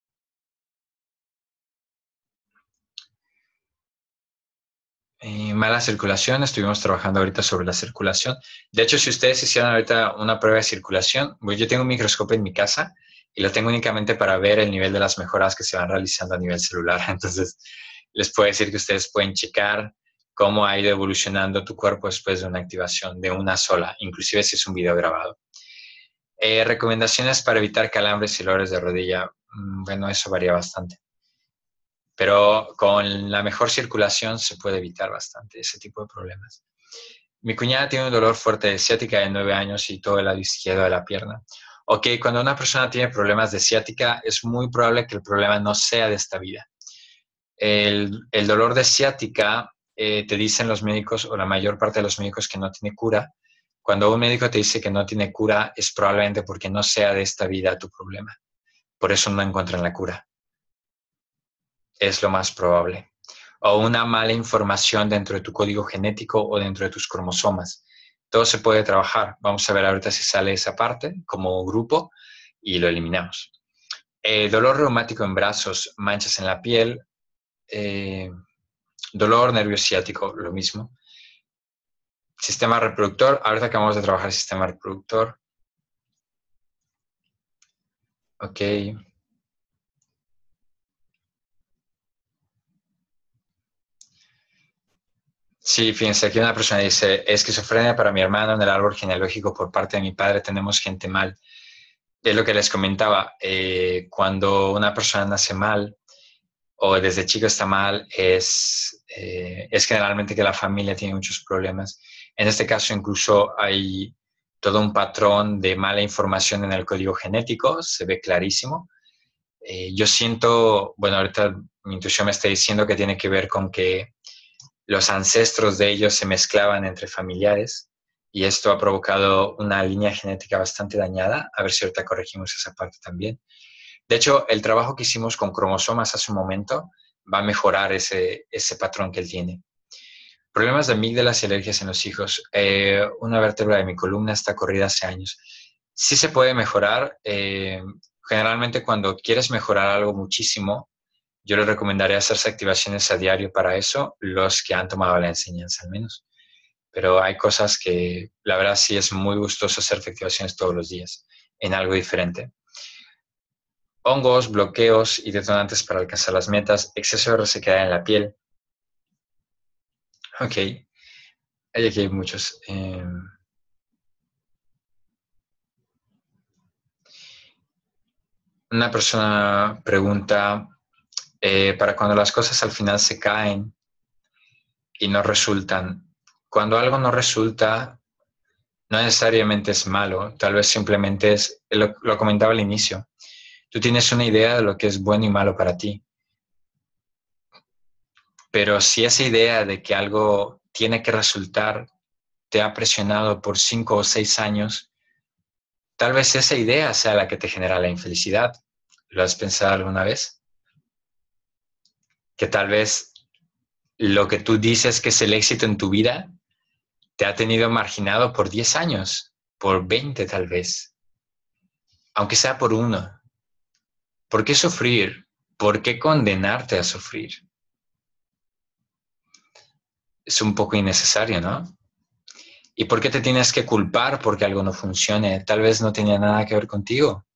Mala circulación, estuvimos trabajando ahorita sobre la circulación. De hecho, si ustedes hicieran ahorita una prueba de circulación, pues yo tengo un microscopio en mi casa y lo tengo únicamente para ver el nivel de las mejoras que se van realizando a nivel celular. Entonces, les puedo decir que ustedes pueden checar cómo ha ido evolucionando tu cuerpo después de una activación de una sola, inclusive si es un video grabado. Recomendaciones para evitar calambres y dolores de rodilla. Bueno, eso varía bastante. Pero con la mejor circulación se puede evitar bastante ese tipo de problemas. Mi cuñada tiene un dolor fuerte de ciática de 9 años y todo el lado izquierdo de la pierna. Ok, cuando una persona tiene problemas de ciática, es muy probable que el problema no sea de esta vida. El dolor de ciática, te dicen los médicos, o la mayor parte de los médicos, que no tiene cura. Cuando un médico te dice que no tiene cura, es probablemente porque no sea de esta vida tu problema. Por eso no encuentran la cura. Es lo más probable. O una mala información dentro de tu código genético o dentro de tus cromosomas. Todo se puede trabajar. Vamos a ver ahorita si sale esa parte como grupo y lo eliminamos. Dolor reumático en brazos, manchas en la piel, dolor nervio ciático, lo mismo. Sistema reproductor, ahorita acabamos de trabajar el sistema reproductor. Ok. Sí, fíjense, aquí una persona dice, esquizofrenia para mi hermano en el árbol genealógico por parte de mi padre, tenemos gente mal. Es lo que les comentaba, cuando una persona nace mal o desde chico está mal, es generalmente que la familia tiene muchos problemas. En este caso incluso hay todo un patrón de mala información en el código genético, se ve clarísimo. Yo siento, bueno, ahorita mi intuición me está diciendo que tiene que ver con que los ancestros de ellos se mezclaban entre familiares. y esto ha provocado una línea genética bastante dañada. A ver si ahorita corregimos esa parte también. De hecho, el trabajo que hicimos con cromosomas hace un momento va a mejorar ese patrón que él tiene. Problemas de amígdalas y alergias en los hijos. Una vértebra de mi columna está corrida hace años. Sí se puede mejorar. Generalmente cuando quieres mejorar algo muchísimo, yo les recomendaría hacerse activaciones a diario para eso, los que han tomado la enseñanza al menos. Pero hay cosas que la verdad sí es muy gustoso hacer activaciones todos los días en algo diferente. Hongos, bloqueos y detonantes para alcanzar las metas, exceso de resequedad en la piel. Ok, aquí hay muchos. Una persona pregunta, para cuando las cosas al final se caen y no resultan, cuando algo no resulta, no necesariamente es malo, tal vez simplemente es, lo comentaba al inicio, tú tienes una idea de lo que es bueno y malo para ti, pero si esa idea de que algo tiene que resultar te ha presionado por 5 o 6 años, tal vez esa idea sea la que te genera la infelicidad. ¿Lo has pensado alguna vez? Que tal vez lo que tú dices que es el éxito en tu vida te ha tenido marginado por 10 años, por 20 tal vez, aunque sea por uno. ¿Por qué sufrir? ¿Por qué condenarte a sufrir? Es un poco innecesario, ¿no? ¿Y por qué te tienes que culpar porque algo no funcione? Tal vez no tenía nada que ver contigo.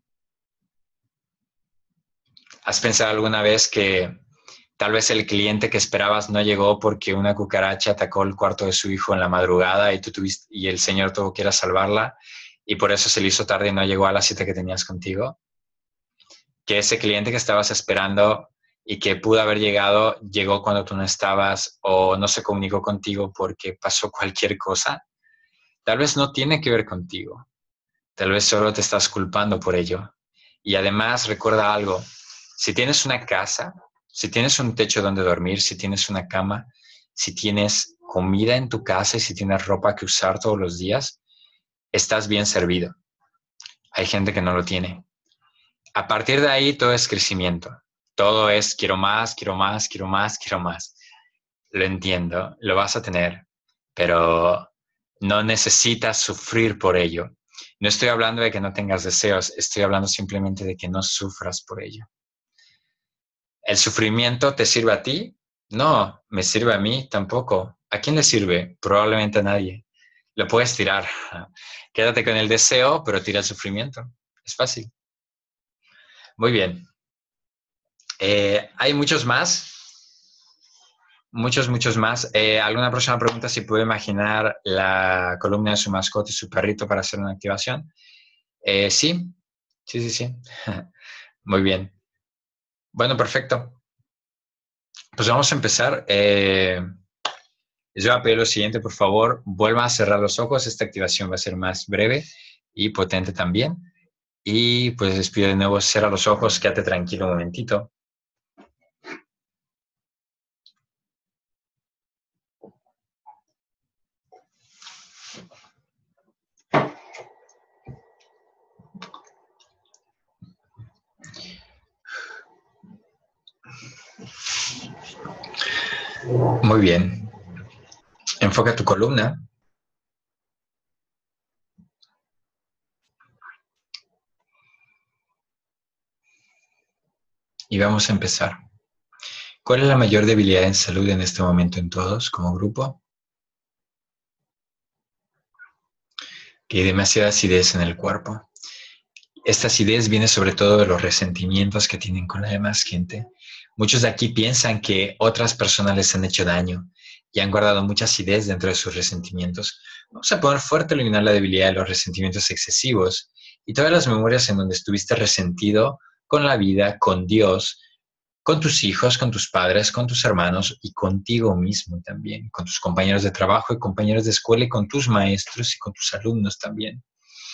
¿Has pensado alguna vez que tal vez el cliente que esperabas no llegó porque una cucaracha atacó el cuarto de su hijo en la madrugada y el señor tuvo que ir a salvarla y por eso se le hizo tarde y no llegó a las 7 que tenías contigo? Que ese cliente que estabas esperando y que pudo haber llegado, llegó cuando tú no estabas o no se comunicó contigo porque pasó cualquier cosa, tal vez no tiene que ver contigo. Tal vez solo te estás culpando por ello. Y además recuerda algo, si tienes una casa, si tienes un techo donde dormir, si tienes una cama, si tienes comida en tu casa y si tienes ropa que usar todos los días, estás bien servido. Hay gente que no lo tiene. A partir de ahí todo es crecimiento. Todo es quiero más, quiero más, quiero más, quiero más. Lo entiendo, lo vas a tener, pero no necesitas sufrir por ello. No estoy hablando de que no tengas deseos, estoy hablando simplemente de que no sufras por ello. ¿El sufrimiento te sirve a ti? No, me sirve a mí tampoco. ¿A quién le sirve? Probablemente a nadie. Lo puedes tirar. Quédate con el deseo, pero tira el sufrimiento. Es fácil. Muy bien. Hay muchos más. Muchos más. ¿Alguna persona pregunta si puede imaginar la columna de su mascota y su perrito para hacer una activación? Sí, sí. Muy bien. Bueno, perfecto. Pues vamos a empezar. Les voy a pedir lo siguiente, por favor, vuelvan a cerrar los ojos. Esta activación va a ser más breve y potente también. Y pues les pido de nuevo, cierra los ojos, quédate tranquilo un momentito. Muy bien. Enfoca tu columna. Y vamos a empezar. ¿Cuál es la mayor debilidad en salud en este momento en todos como grupo? Que hay demasiada acidez en el cuerpo. Esta acidez viene sobre todo de los resentimientos que tienen con la demás gente. Muchos de aquí piensan que otras personas les han hecho daño y han guardado mucha acidez dentro de sus resentimientos. Vamos a poner fuerte a eliminar la debilidad de los resentimientos excesivos y todas las memorias en donde estuviste resentido con la vida, con Dios, con tus hijos, con tus padres, con tus hermanos y contigo mismo también, con tus compañeros de trabajo y compañeros de escuela y con tus maestros y con tus alumnos también.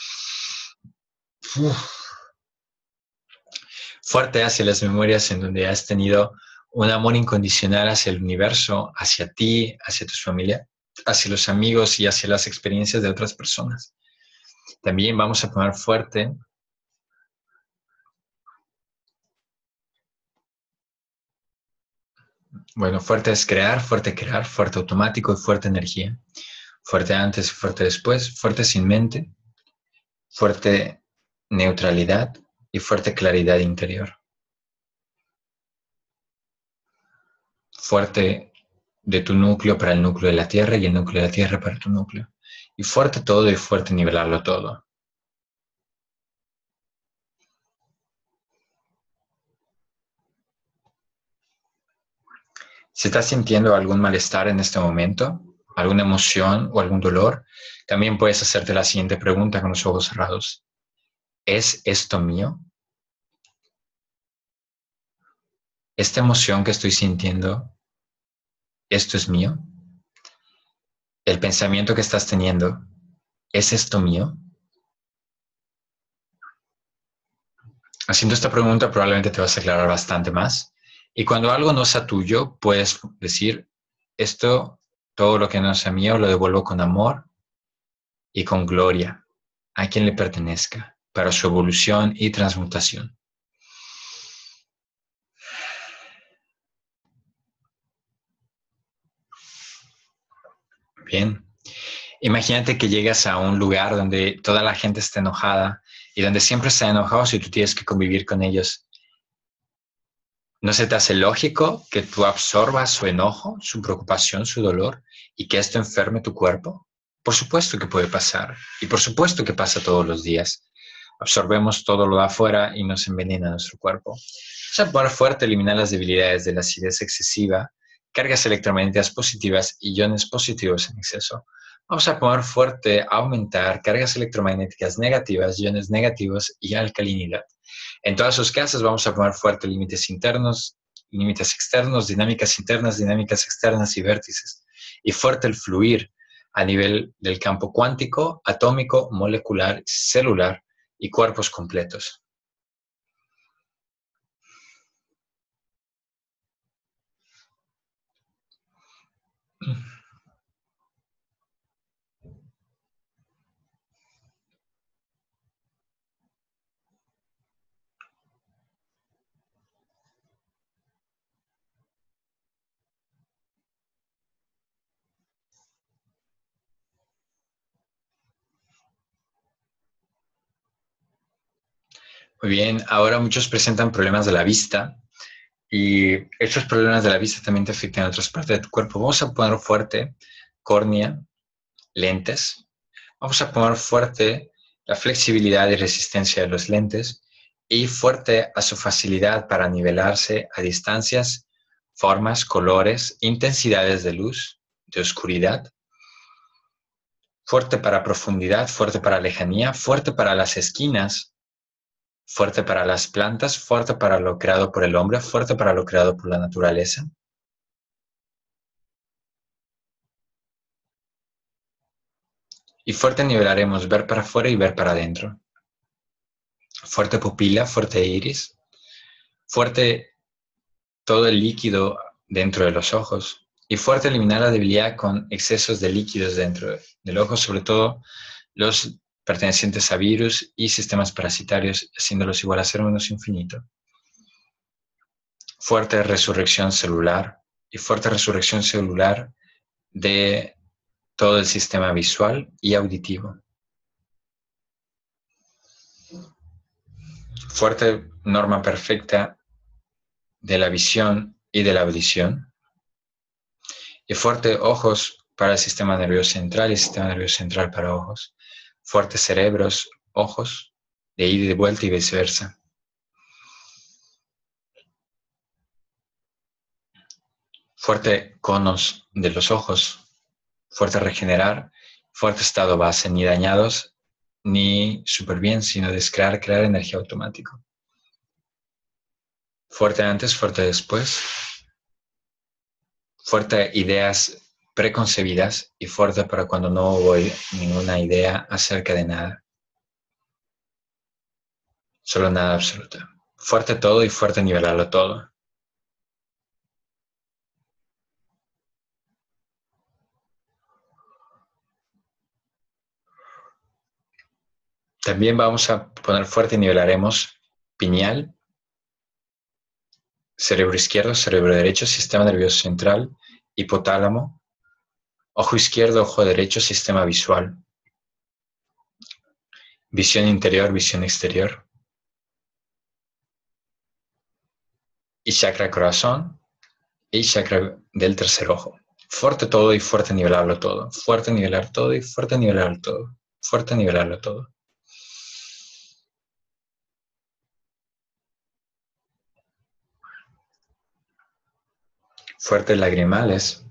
Uf. Fuerte hacia las memorias en donde has tenido un amor incondicional hacia el universo, hacia ti, hacia tu familia. hacia los amigos y hacia las experiencias de otras personas. También vamos a poner fuerte fuerte es crear, fuerte automático y fuerte energía. Fuerte antes y fuerte después, fuerte sin mente, fuerte neutralidad y fuerte claridad interior. Fuerte de tu núcleo para el núcleo de la Tierra y el núcleo de la Tierra para tu núcleo. Y fuerte todo y fuerte nivelarlo todo. Si estás sintiendo algún malestar en este momento, alguna emoción o algún dolor, también puedes hacerte la siguiente pregunta con los ojos cerrados. ¿Es esto mío? ¿Esta emoción que estoy sintiendo, esto es mío? ¿El pensamiento que estás teniendo, es esto mío? Haciendo esta pregunta probablemente te vas a aclarar bastante más. Y cuando algo no sea tuyo, puedes decir, esto, todo lo que no sea mío, lo devuelvo con amor y con gloria a quien le pertenezca para su evolución y transmutación. Bien. Imagínate que llegas a un lugar donde toda la gente está enojada y donde siempre están enojados y tú tienes que convivir con ellos. ¿No se te hace lógico que tú absorbas su enojo, su preocupación, su dolor y que esto enferme tu cuerpo? Por supuesto que puede pasar y por supuesto que pasa todos los días. Absorbemos todo lo de afuera y nos envenena nuestro cuerpo. Vamos a poner fuerte, eliminar las debilidades de la acidez excesiva, cargas electromagnéticas positivas y iones positivos en exceso. Vamos a poner fuerte, aumentar cargas electromagnéticas negativas, iones negativos y alcalinidad. En todas sus casas vamos a poner fuerte límites internos, límites externos, dinámicas internas, dinámicas externas y vértices. Y fuerte el fluir a nivel del campo cuántico, atómico, molecular, celular y cuerpos completos. Muy bien, ahora muchos presentan problemas de la vista y estos problemas de la vista también te afectan a otras partes de tu cuerpo. Vamos a poner fuerte córnea, lentes. Vamos a poner fuerte la flexibilidad y resistencia de los lentes y fuerte a su facilidad para nivelarse a distancias, formas, colores, intensidades de luz, de oscuridad. Fuerte para profundidad, fuerte para lejanía, fuerte para las esquinas, fuerte para las plantas, fuerte para lo creado por el hombre, fuerte para lo creado por la naturaleza. Y fuerte nivelaremos ver para afuera y ver para adentro. Fuerte pupila, fuerte iris, fuerte todo el líquido dentro de los ojos y fuerte eliminar la debilidad con excesos de líquidos dentro del ojo, sobre todo los pertenecientes a virus y sistemas parasitarios, haciéndolos igual a cero menos infinito. Fuerte resurrección celular y fuerte resurrección celular de todo el sistema visual y auditivo. Fuerte norma perfecta de la visión y de la audición. Y fuerte ojos para el sistema nervioso central y el sistema nervioso central para ojos. Fuertes cerebros, ojos, de ida y de vuelta y viceversa. Fuerte conos de los ojos, fuerte regenerar, fuerte estado base, ni dañados, ni súper bien, sino crear energía automático. Fuerte antes, fuerte después. Fuerte ideas preconcebidas y fuerte para cuando no voy ninguna idea acerca de nada. Solo nada absoluta. Fuerte todo y fuerte nivelarlo todo. También vamos a poner fuerte y nivelaremos pineal, cerebro izquierdo, cerebro derecho, sistema nervioso central, hipotálamo, ojo izquierdo, ojo derecho, sistema visual, visión interior, visión exterior, y chakra corazón y chakra del tercer ojo. Fuerte todo y fuerte nivelarlo todo. Fuerte nivelar todo y fuerte nivelarlo todo. Fuerte nivelarlo todo. Fuertes lagrimales.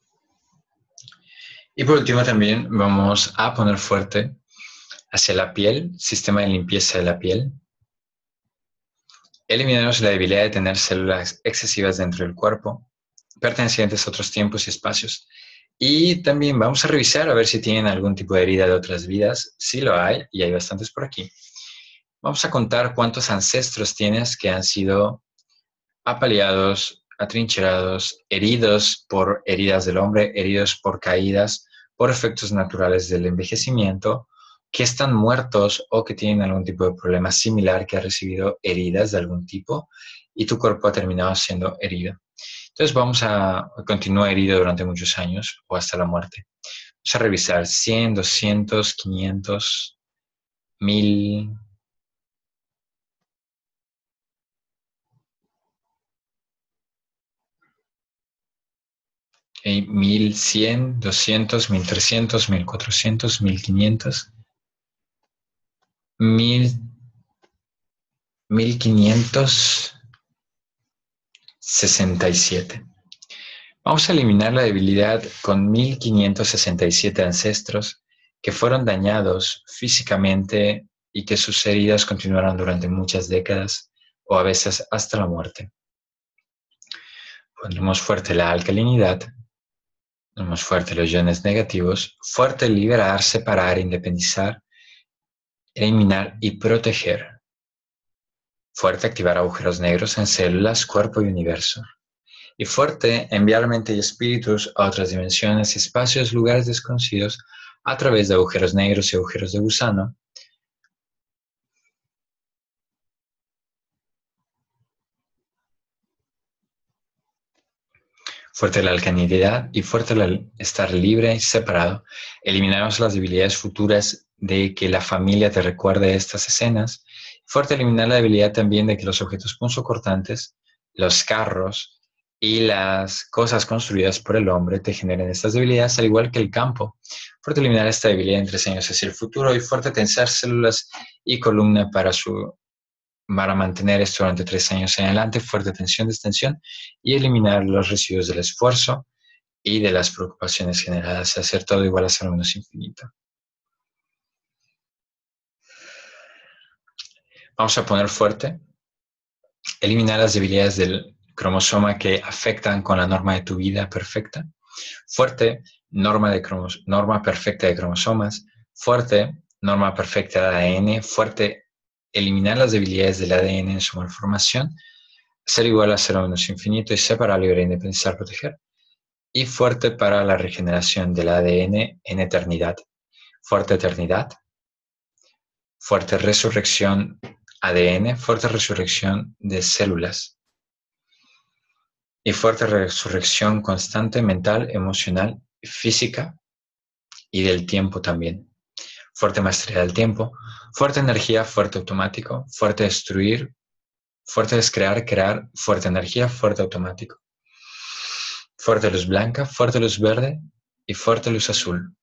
Y por último también vamos a poner fuerte hacia la piel, sistema de limpieza de la piel. Eliminarnos la debilidad de tener células excesivas dentro del cuerpo, pertenecientes a otros tiempos y espacios. Y también vamos a revisar a ver si tienen algún tipo de herida de otras vidas. Sí lo hay, y hay bastantes por aquí. Vamos a contar cuántos ancestros tienes que han sido apaleados, atrincherados, heridos por heridas del hombre, heridos por caídas, por efectos naturales del envejecimiento, que están muertos o que tienen algún tipo de problema similar, que ha recibido heridas de algún tipo y tu cuerpo ha terminado siendo herido. Entonces vamos a continuar herido durante muchos años o hasta la muerte. Vamos a revisar 100, 200, 500, 1000, 1100, 200, 1300, 1400, 1500, 1000, 1567. Vamos a eliminar la debilidad con 1567 ancestros que fueron dañados físicamente y que sus heridas continuaron durante muchas décadas o a veces hasta la muerte. Pondremos fuerte la alcalinidad, pondremos fuerte los iones negativos, fuerte liberar, separar, independizar, eliminar y proteger. Fuerte activar agujeros negros en células, cuerpo y universo. Y fuerte enviar mente y espíritus a otras dimensiones, espacios, lugares desconocidos a través de agujeros negros y agujeros de gusano. Fuerte la alcalinidad y fuerte el estar libre y separado. Eliminamos las debilidades futuras de que la familia te recuerde estas escenas. Fuerte eliminar la debilidad también de que los objetos punzocortantes, los carros y las cosas construidas por el hombre te generen estas debilidades, al igual que el campo. Fuerte eliminar esta debilidad en 3 años hacia el futuro y fuerte tensar células y columna para mantener esto durante 3 años en adelante, fuerte tensión, distensión y eliminar los residuos del esfuerzo y de las preocupaciones generadas, hacer todo igual a cero menos infinito. Vamos a poner fuerte, eliminar las debilidades del cromosoma que afectan con la norma de tu vida perfecta. Fuerte, norma perfecta de cromosomas. Fuerte, norma perfecta de ADN. Fuerte, eliminar las debilidades del ADN en su malformación. Ser igual a cero menos infinito y separar, liberar, independizar, proteger. Y fuerte para la regeneración del ADN en eternidad. Fuerte eternidad. Fuerte resurrección ADN. Fuerte resurrección de células. Y fuerte resurrección constante mental, emocional, física y del tiempo también. Fuerte maestría del tiempo. Fuerte energía, fuerte automático. Fuerte destruir. Fuerte descrear, crear. Fuerte energía, fuerte automático. Fuerte luz blanca, fuerte luz verde y fuerte luz azul.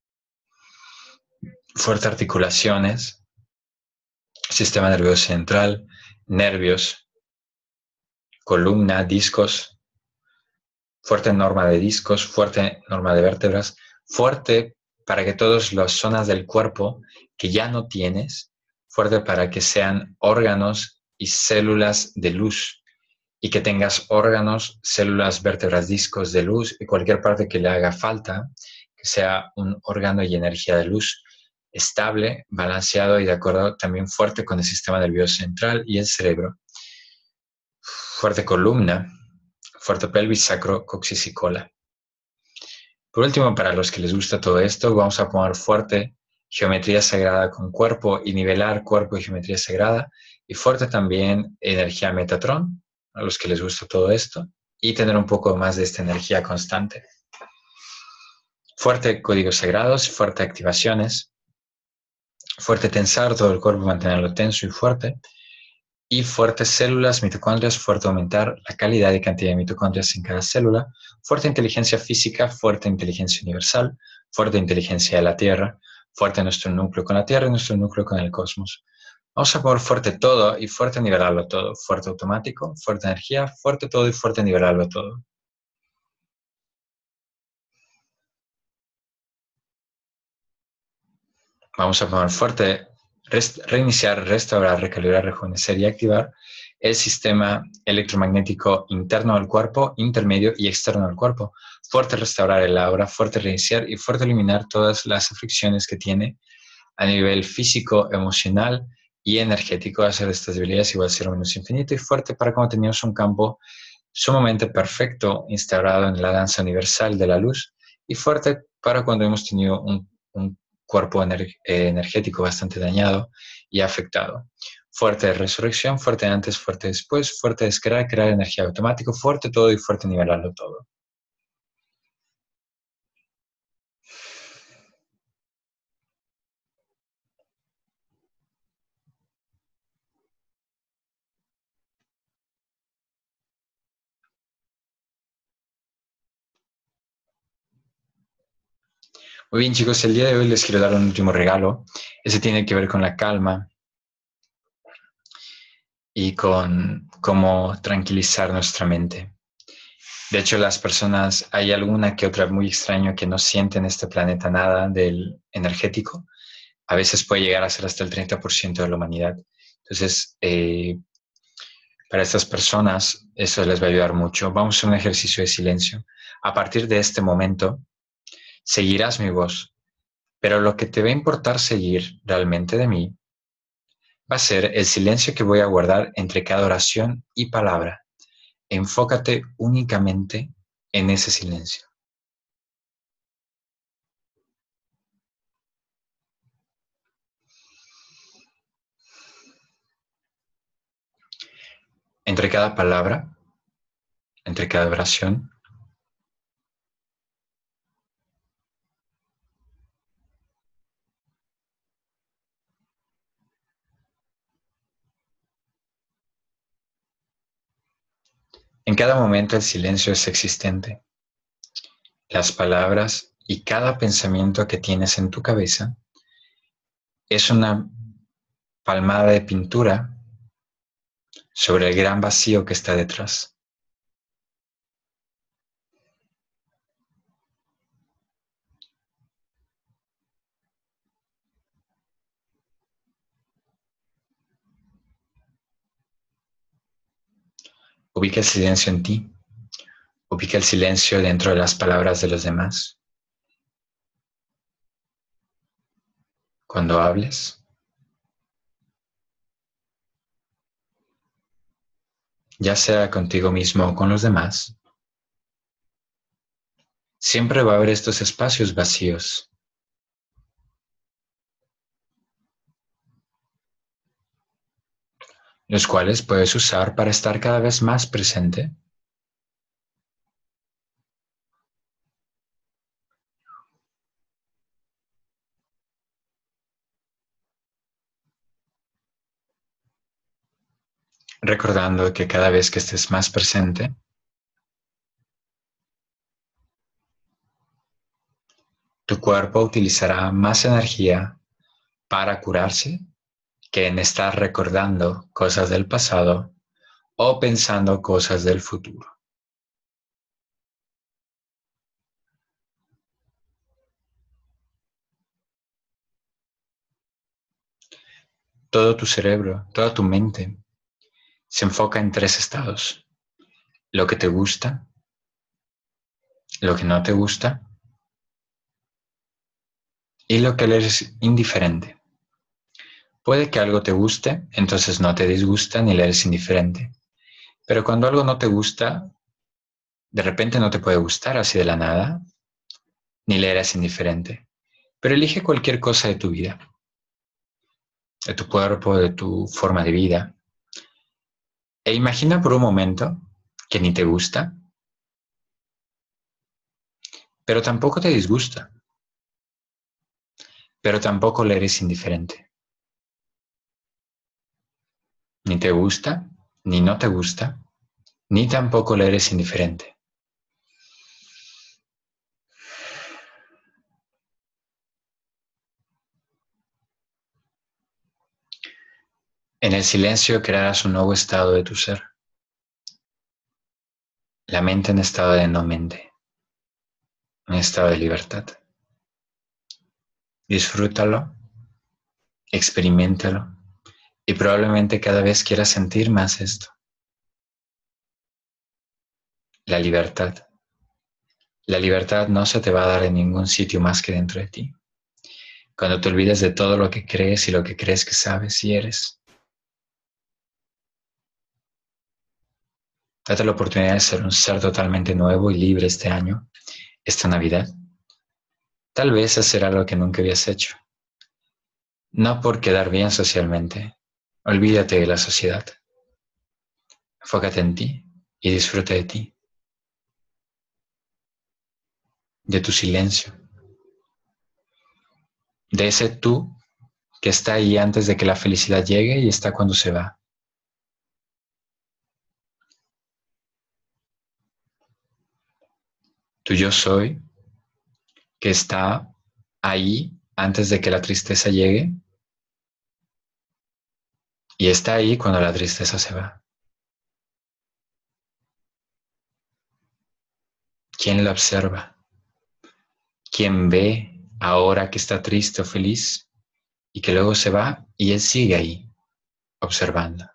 Fuerte articulaciones, sistema nervioso central, nervios, columna, discos, fuerte norma de discos, fuerte norma de vértebras, fuerte para que todas las zonas del cuerpo que ya no tienes, fuerte para que sean órganos y células de luz, y que tengas órganos, células, vértebras, discos de luz y cualquier parte que le haga falta, que sea un órgano y energía de luz estable, balanceado y de acuerdo también fuerte con el sistema nervioso central y el cerebro. Fuerte columna, fuerte pelvis, sacro, coxis y cola. Por último, para los que les gusta todo esto, vamos a poner fuerte geometría sagrada con cuerpo y nivelar cuerpo y geometría sagrada. Y fuerte también energía Metatron, a los que les gusta todo esto, y tener un poco más de esta energía constante. Fuerte códigos sagrados, fuerte activaciones, fuerte tensar todo el cuerpo, mantenerlo tenso y fuerte. Y fuertes células, mitocondrias, fuerte aumentar la calidad y cantidad de mitocondrias en cada célula, fuerte inteligencia física, fuerte inteligencia universal, fuerte inteligencia de la Tierra, fuerte nuestro núcleo con la Tierra y nuestro núcleo con el cosmos. Vamos a poner fuerte todo y fuerte nivelarlo todo. Fuerte automático, fuerte energía, fuerte todo y fuerte nivelarlo todo. Vamos a poner fuerte, reiniciar, restaurar, recalibrar, rejuvenecer y activar el sistema electromagnético interno del cuerpo, intermedio y externo del cuerpo. Fuerte restaurar el aura, fuerte reiniciar y fuerte eliminar todas las aflicciones que tiene a nivel físico, emocional y energético, hacer estas debilidades igual a 0 menos infinito, y fuerte para cuando teníamos un campo sumamente perfecto instaurado en la danza universal de la luz, y fuerte para cuando hemos tenido un cuerpo energético bastante dañado y afectado. Fuerte de resurrección, fuerte antes, fuerte después, fuerte descrear, crear energía automático, fuerte todo y fuerte nivelarlo todo. Muy bien, chicos, el día de hoy les quiero dar un último regalo. Ese tiene que ver con la calma y con cómo tranquilizar nuestra mente. De hecho, las personas, hay alguna que otra muy extraño que no sienten en este planeta nada del energético. A veces puede llegar a ser hasta el 30% de la humanidad. Entonces, para estas personas, eso les va a ayudar mucho. Vamos a hacer un ejercicio de silencio. A partir de este momento, seguirás mi voz, pero lo que te va a importar seguir realmente de mí va a ser el silencio que voy a guardar entre cada oración y palabra. Enfócate únicamente en ese silencio. Entre cada palabra, entre cada oración, en cada momento el silencio es existente. Las palabras y cada pensamiento que tienes en tu cabeza es una palmada de pintura sobre el gran vacío que está detrás. Ubica el silencio en ti. Ubica el silencio dentro de las palabras de los demás. Cuando hables, ya sea contigo mismo o con los demás, siempre va a haber estos espacios vacíos, los cuales puedes usar para estar cada vez más presente, recordando que cada vez que estés más presente, tu cuerpo utilizará más energía para curarse que en estar recordando cosas del pasado o pensando cosas del futuro. Todo tu cerebro, toda tu mente se enfoca en 3 estados: lo que te gusta, lo que no te gusta y lo que le eres indiferente. Puede que algo te guste, entonces no te disgusta ni le eres indiferente. Pero cuando algo no te gusta, de repente no te puede gustar así de la nada, ni le eres indiferente. Pero elige cualquier cosa de tu vida, de tu cuerpo, de tu forma de vida, e imagina por un momento que ni te gusta, pero tampoco te disgusta, pero tampoco le eres indiferente. Ni te gusta, ni no te gusta, ni tampoco le eres indiferente. En el silencio crearás un nuevo estado de tu ser, la mente en estado de no mente, en estado de libertad. Disfrútalo, experiméntalo y probablemente cada vez quieras sentir más esto. La libertad. La libertad no se te va a dar en ningún sitio más que dentro de ti. Cuando te olvides de todo lo que crees y lo que crees que sabes y eres, date la oportunidad de ser un ser totalmente nuevo y libre este año, esta Navidad. Tal vez hacer algo que nunca habías hecho. No por quedar bien socialmente. Olvídate de la sociedad. Enfócate en ti y disfruta de ti, de tu silencio, de ese tú que está ahí antes de que la felicidad llegue y está cuando se va. Tu yo soy que está ahí antes de que la tristeza llegue y está ahí cuando la tristeza se va. ¿Quién la observa? ¿Quién ve ahora que está triste o feliz y que luego se va y él sigue ahí observando?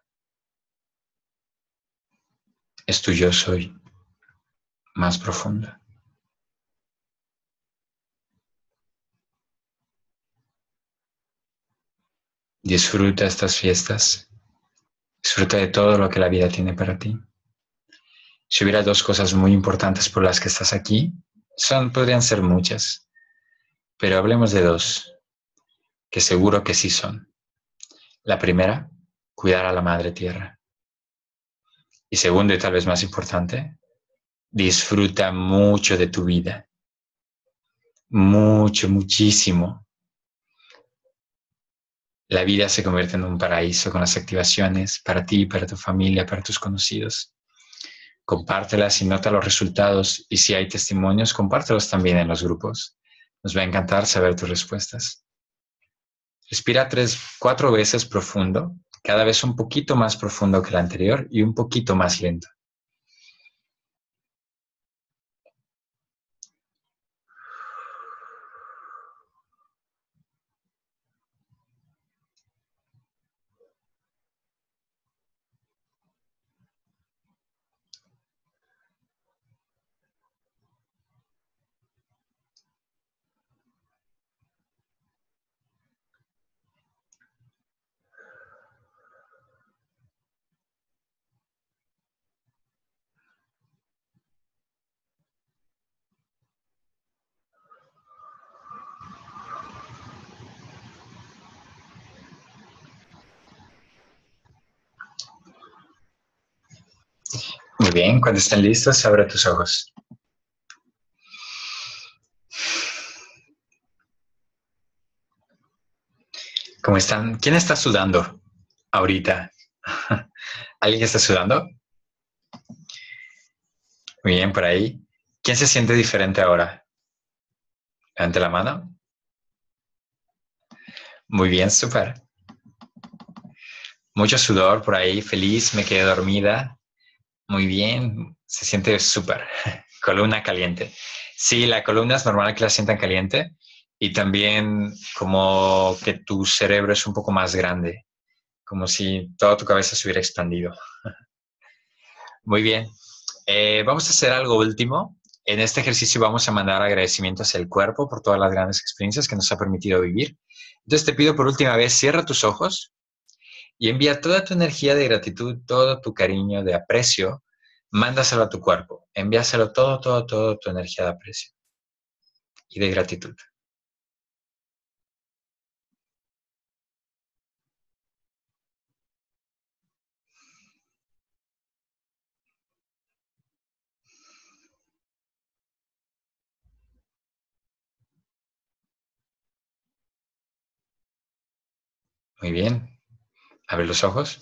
Es tu yo soy más profunda. Disfruta estas fiestas, disfruta de todo lo que la vida tiene para ti. Si hubiera dos cosas muy importantes por las que estás aquí, podrían ser muchas, pero hablemos de dos, que seguro que sí son. La primera, cuidar a la madre tierra. Y segundo, y tal vez más importante, disfruta mucho de tu vida. Mucho, muchísimo. La vida se convierte en un paraíso con las activaciones para ti, para tu familia, para tus conocidos. Compártelas y nota los resultados. Y si hay testimonios, compártelos también en los grupos. Nos va a encantar saber tus respuestas. Respira 4 veces profundo, cada vez un poquito más profundo que el anterior y un poquito más lento. Muy bien, cuando estén listos, abre tus ojos. ¿Cómo están? ¿Quién está sudando ahorita? ¿Alguien está sudando? Muy bien, por ahí. ¿Quién se siente diferente ahora? Levante la mano. Muy bien, súper. Mucho sudor por ahí, feliz, me quedé dormida. Muy bien, se siente súper. Columna caliente. Sí, la columna es normal que la sientan caliente y también como que tu cerebro es un poco más grande, como si toda tu cabeza se hubiera expandido. Muy bien. Vamos a hacer algo último. En este ejercicio vamos a mandar agradecimientos al cuerpo por todas las grandes experiencias que nos ha permitido vivir. Entonces te pido por última vez, cierra tus ojos y envía toda tu energía de gratitud, todo tu cariño, de aprecio, mándaselo a tu cuerpo. Envíaselo todo, todo, todo tu energía de aprecio y de gratitud. Muy bien. Abre los ojos.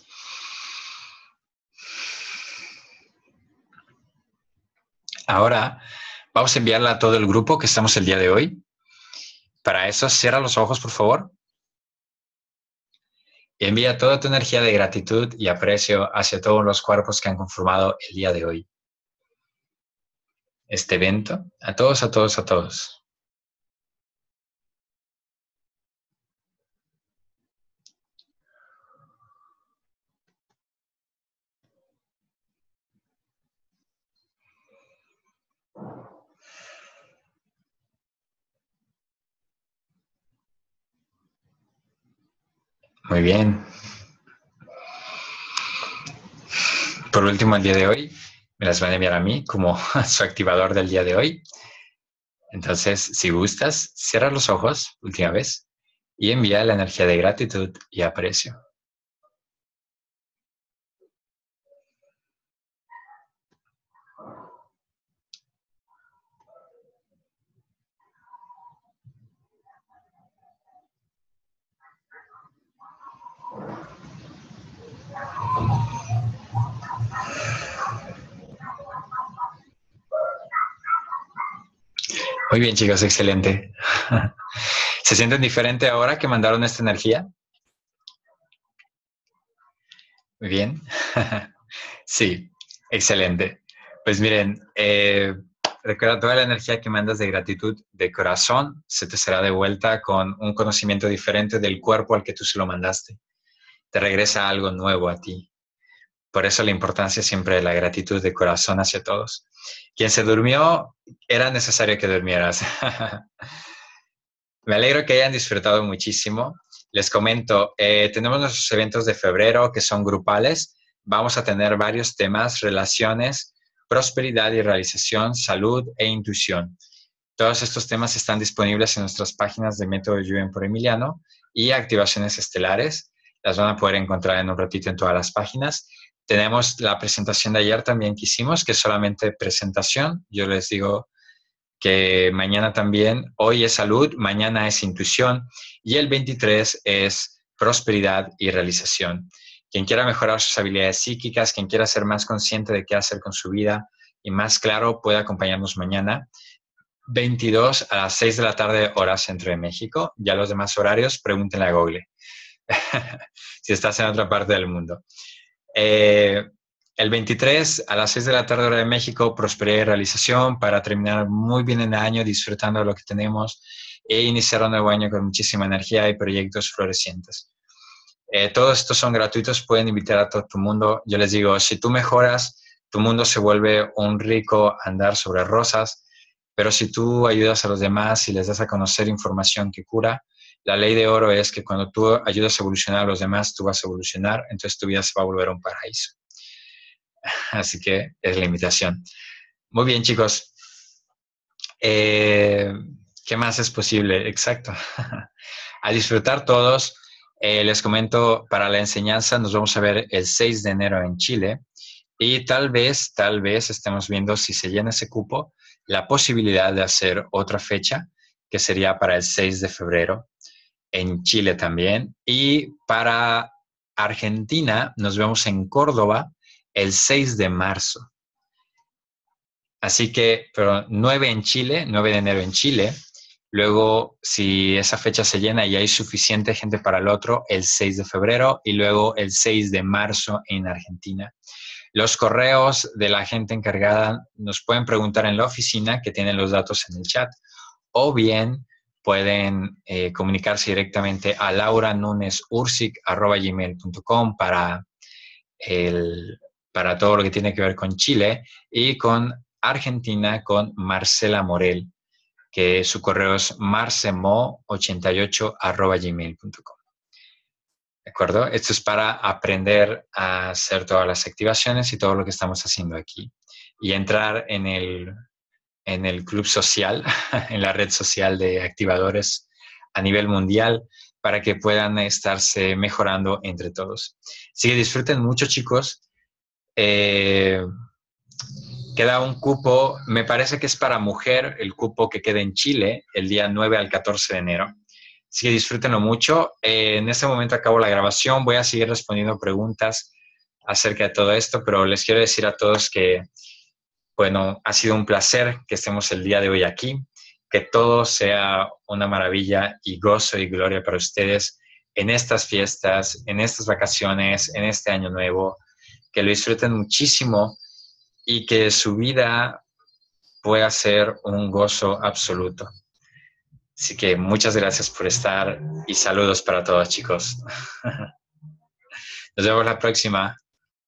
Ahora vamos a enviarla a todo el grupo que estamos el día de hoy. Para eso, cierra los ojos, por favor. Y envía toda tu energía de gratitud y aprecio hacia todos los cuerpos que han conformado el día de hoy. Este evento, a todos, a todos, a todos. Muy bien. Por último, el día de hoy, me las van a enviar a mí como su activador del día de hoy. Entonces, si gustas, cierra los ojos, última vez, y envía la energía de gratitud y aprecio. Muy bien, chicos, excelente. ¿Se sienten diferente ahora que mandaron esta energía? Muy bien. Sí, excelente. Pues miren, recuerda toda la energía que mandas de gratitud de corazón, se te será de vuelta con un conocimiento diferente del cuerpo al que tú se lo mandaste. Te regresa algo nuevo a ti. Por eso la importancia siempre de la gratitud de corazón hacia todos. Quien se durmió, era necesario que durmieras. Me alegro que hayan disfrutado muchísimo. Les comento, tenemos nuestros eventos de febrero que son grupales. Vamos a tener varios temas, relaciones, prosperidad y realización, salud e intuición. Todos estos temas están disponibles en nuestras páginas de Método Yuen por Emiliano y Activaciones Estelares. Las van a poder encontrar en un ratito en todas las páginas. Tenemos la presentación de ayer también que hicimos, que es solamente presentación. Yo les digo que mañana también, hoy es salud, mañana es intuición y el 23 es prosperidad y realización. Quien quiera mejorar sus habilidades psíquicas, quien quiera ser más consciente de qué hacer con su vida y más claro, puede acompañarnos mañana. 22 a las 6 de la tarde, hora centro de México. Ya los demás horarios, pregúntenle a Google si estás en otra parte del mundo. El 23 a las 6 de la tarde hora de México, prosperidad y realización para terminar muy bien el año, disfrutando de lo que tenemos e iniciar un nuevo año con muchísima energía y proyectos florecientes. Todos estos son gratuitos, pueden invitar a todo tu mundo. Yo les digo, si tú mejoras, tu mundo se vuelve un rico andar sobre rosas, pero si tú ayudas a los demás y les das a conocer información que cura, la ley de oro es que cuando tú ayudas a evolucionar a los demás, tú vas a evolucionar, entonces tu vida se va a volver un paraíso. Así que es la invitación. Muy bien, chicos. ¿Qué más es posible? Exacto. A disfrutar todos. Les comento, para la enseñanza nos vamos a ver el 6 de enero en Chile y tal vez estemos viendo si se llena ese cupo, la posibilidad de hacer otra fecha, que sería para el 6 de febrero en Chile también. Y para Argentina nos vemos en Córdoba el 6 de marzo. Así que, pero 9 en Chile, 9 de enero en Chile. Luego, si esa fecha se llena y hay suficiente gente para el otro, el 6 de febrero y luego el 6 de marzo en Argentina. Los correos de la gente encargada nos pueden preguntar en la oficina, que tienen los datos en el chat, o bien pueden comunicarse directamente a lauranunesursic@gmail.com para todo lo que tiene que ver con Chile y con Argentina con Marcela Morel, que su correo es marcemo88@gmail.com. ¿De acuerdo? Esto es para aprender a hacer todas las activaciones y todo lo que estamos haciendo aquí. Y entrar en el club social, en la red social de activadores a nivel mundial, para que puedan estarse mejorando entre todos. Así que disfruten mucho, chicos. Queda un cupo, me parece que es para mujer, el cupo que queda en Chile el día 9 al 14 de enero. Así que disfrútenlo mucho. En este momento acabo la grabación. Voy a seguir respondiendo preguntas acerca de todo esto, pero les quiero decir a todos que, bueno, ha sido un placer que estemos el día de hoy aquí. Que todo sea una maravilla y gozo y gloria para ustedes en estas fiestas, en estas vacaciones, en este año nuevo. Que lo disfruten muchísimo y que su vida pueda ser un gozo absoluto. Así que muchas gracias por estar y saludos para todos, chicos. Nos vemos la próxima.